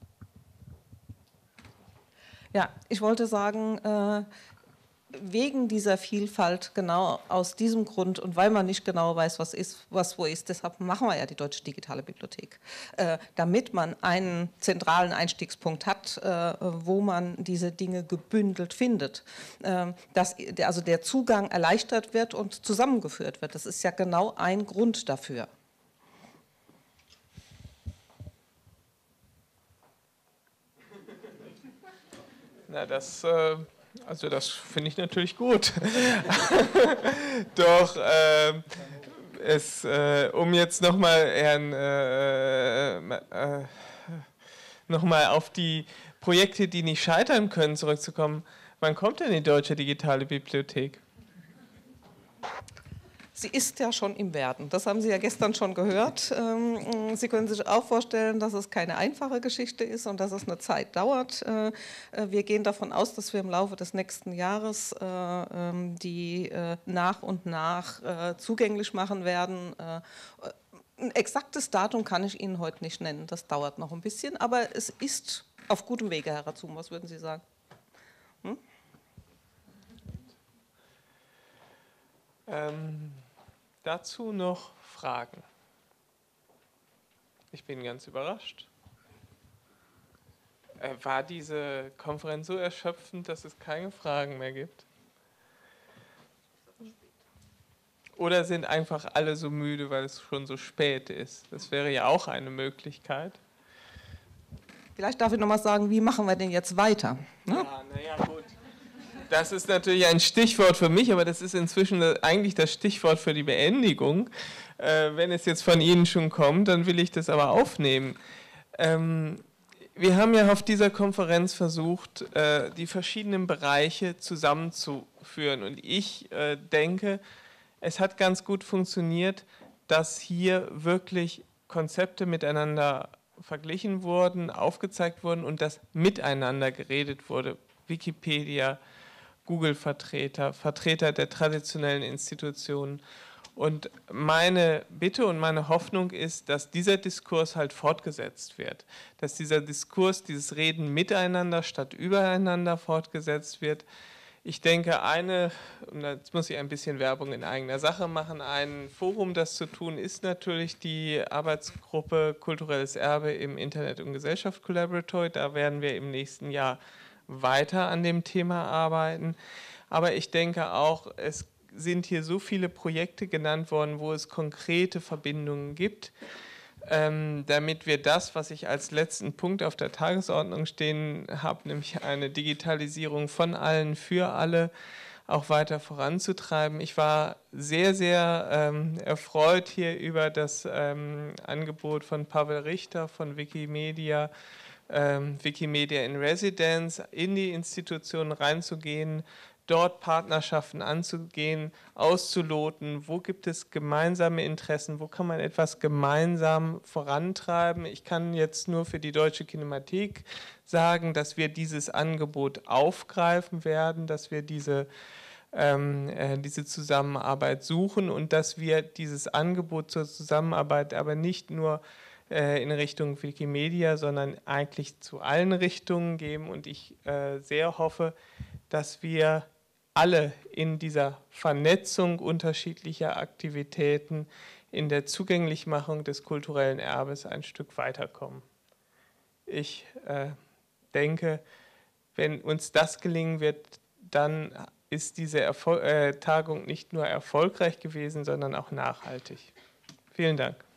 Ja, ich wollte sagen, äh, wegen dieser Vielfalt, genau aus diesem Grund und weil man nicht genau weiß, was ist, was wo ist, deshalb machen wir ja die Deutsche Digitale Bibliothek, äh, damit man einen zentralen Einstiegspunkt hat, äh, wo man diese Dinge gebündelt findet, äh, dass der, also der Zugang erleichtert wird und zusammengeführt wird. Das ist ja genau ein Grund dafür. Na, das... Äh Also das finde ich natürlich gut. Doch, äh, es, äh, um jetzt nochmal Herrn, äh, äh, nochmal auf die Projekte, die nicht scheitern können, zurückzukommen. Wann kommt denn die Deutsche Digitale Bibliothek? Sie ist ja schon im Werden. Das haben Sie ja gestern schon gehört. Sie können sich auch vorstellen, dass es keine einfache Geschichte ist und dass es eine Zeit dauert. Wir gehen davon aus, dass wir im Laufe des nächsten Jahres die nach und nach zugänglich machen werden. Ein exaktes Datum kann ich Ihnen heute nicht nennen. Das dauert noch ein bisschen, aber es ist auf gutem Wege, Herr Razum. Was würden Sie sagen? Hm? Ähm, dazu noch Fragen. Ich bin ganz überrascht. Äh, war diese Konferenz so erschöpfend, dass es keine Fragen mehr gibt? Oder sind einfach alle so müde, weil es schon so spät ist? Das wäre ja auch eine Möglichkeit. Vielleicht darf ich noch mal sagen, wie machen wir denn jetzt weiter? Ne? Ja, naja, gut. Das ist natürlich ein Stichwort für mich, aber das ist inzwischen eigentlich das Stichwort für die Beendigung. Äh, wenn es jetzt von Ihnen schon kommt, dann will ich das aber aufnehmen. Ähm, wir haben ja auf dieser Konferenz versucht, äh, die verschiedenen Bereiche zusammenzuführen. Und ich äh, denke, es hat ganz gut funktioniert, dass hier wirklich Konzepte miteinander verglichen wurden, aufgezeigt wurden und dass miteinander geredet wurde. Wikipedia, Google-Vertreter, Vertreter der traditionellen Institutionen. Und meine Bitte und meine Hoffnung ist, dass dieser Diskurs halt fortgesetzt wird. Dass dieser Diskurs, dieses Reden miteinander statt übereinander fortgesetzt wird. Ich denke, eine, und jetzt muss ich ein bisschen Werbung in eigener Sache machen, ein Forum, das zu tun, ist natürlich die Arbeitsgruppe Kulturelles Erbe im Internet- und Gesellschaft Collaboratory. Da werden wir im nächsten Jahr weiter an dem Thema arbeiten. Aber ich denke auch, es sind hier so viele Projekte genannt worden, wo es konkrete Verbindungen gibt, ähm, damit wir das, was ich als letzten Punkt auf der Tagesordnung stehen habe, nämlich eine Digitalisierung von allen für alle, auch weiter voranzutreiben. Ich war sehr, sehr ähm, erfreut hier über das ähm, Angebot von Pavel Richter von Wikimedia, ähm, Wikimedia in Residence, in die Institutionen reinzugehen, dort Partnerschaften anzugehen, auszuloten, wo gibt es gemeinsame Interessen, wo kann man etwas gemeinsam vorantreiben. Ich kann jetzt nur für die Deutsche Kinemathek sagen, dass wir dieses Angebot aufgreifen werden, dass wir diese, ähm, äh, diese Zusammenarbeit suchen und dass wir dieses Angebot zur Zusammenarbeit aber nicht nur äh, in Richtung Wikimedia, sondern eigentlich zu allen Richtungen geben. Und ich äh, sehr hoffe, dass wir alle in dieser Vernetzung unterschiedlicher Aktivitäten, in der Zugänglichmachung des kulturellen Erbes ein Stück weiterkommen. Ich äh, denke, wenn uns das gelingen wird, dann ist diese Erfol- äh, Tagung nicht nur erfolgreich gewesen, sondern auch nachhaltig. Vielen Dank.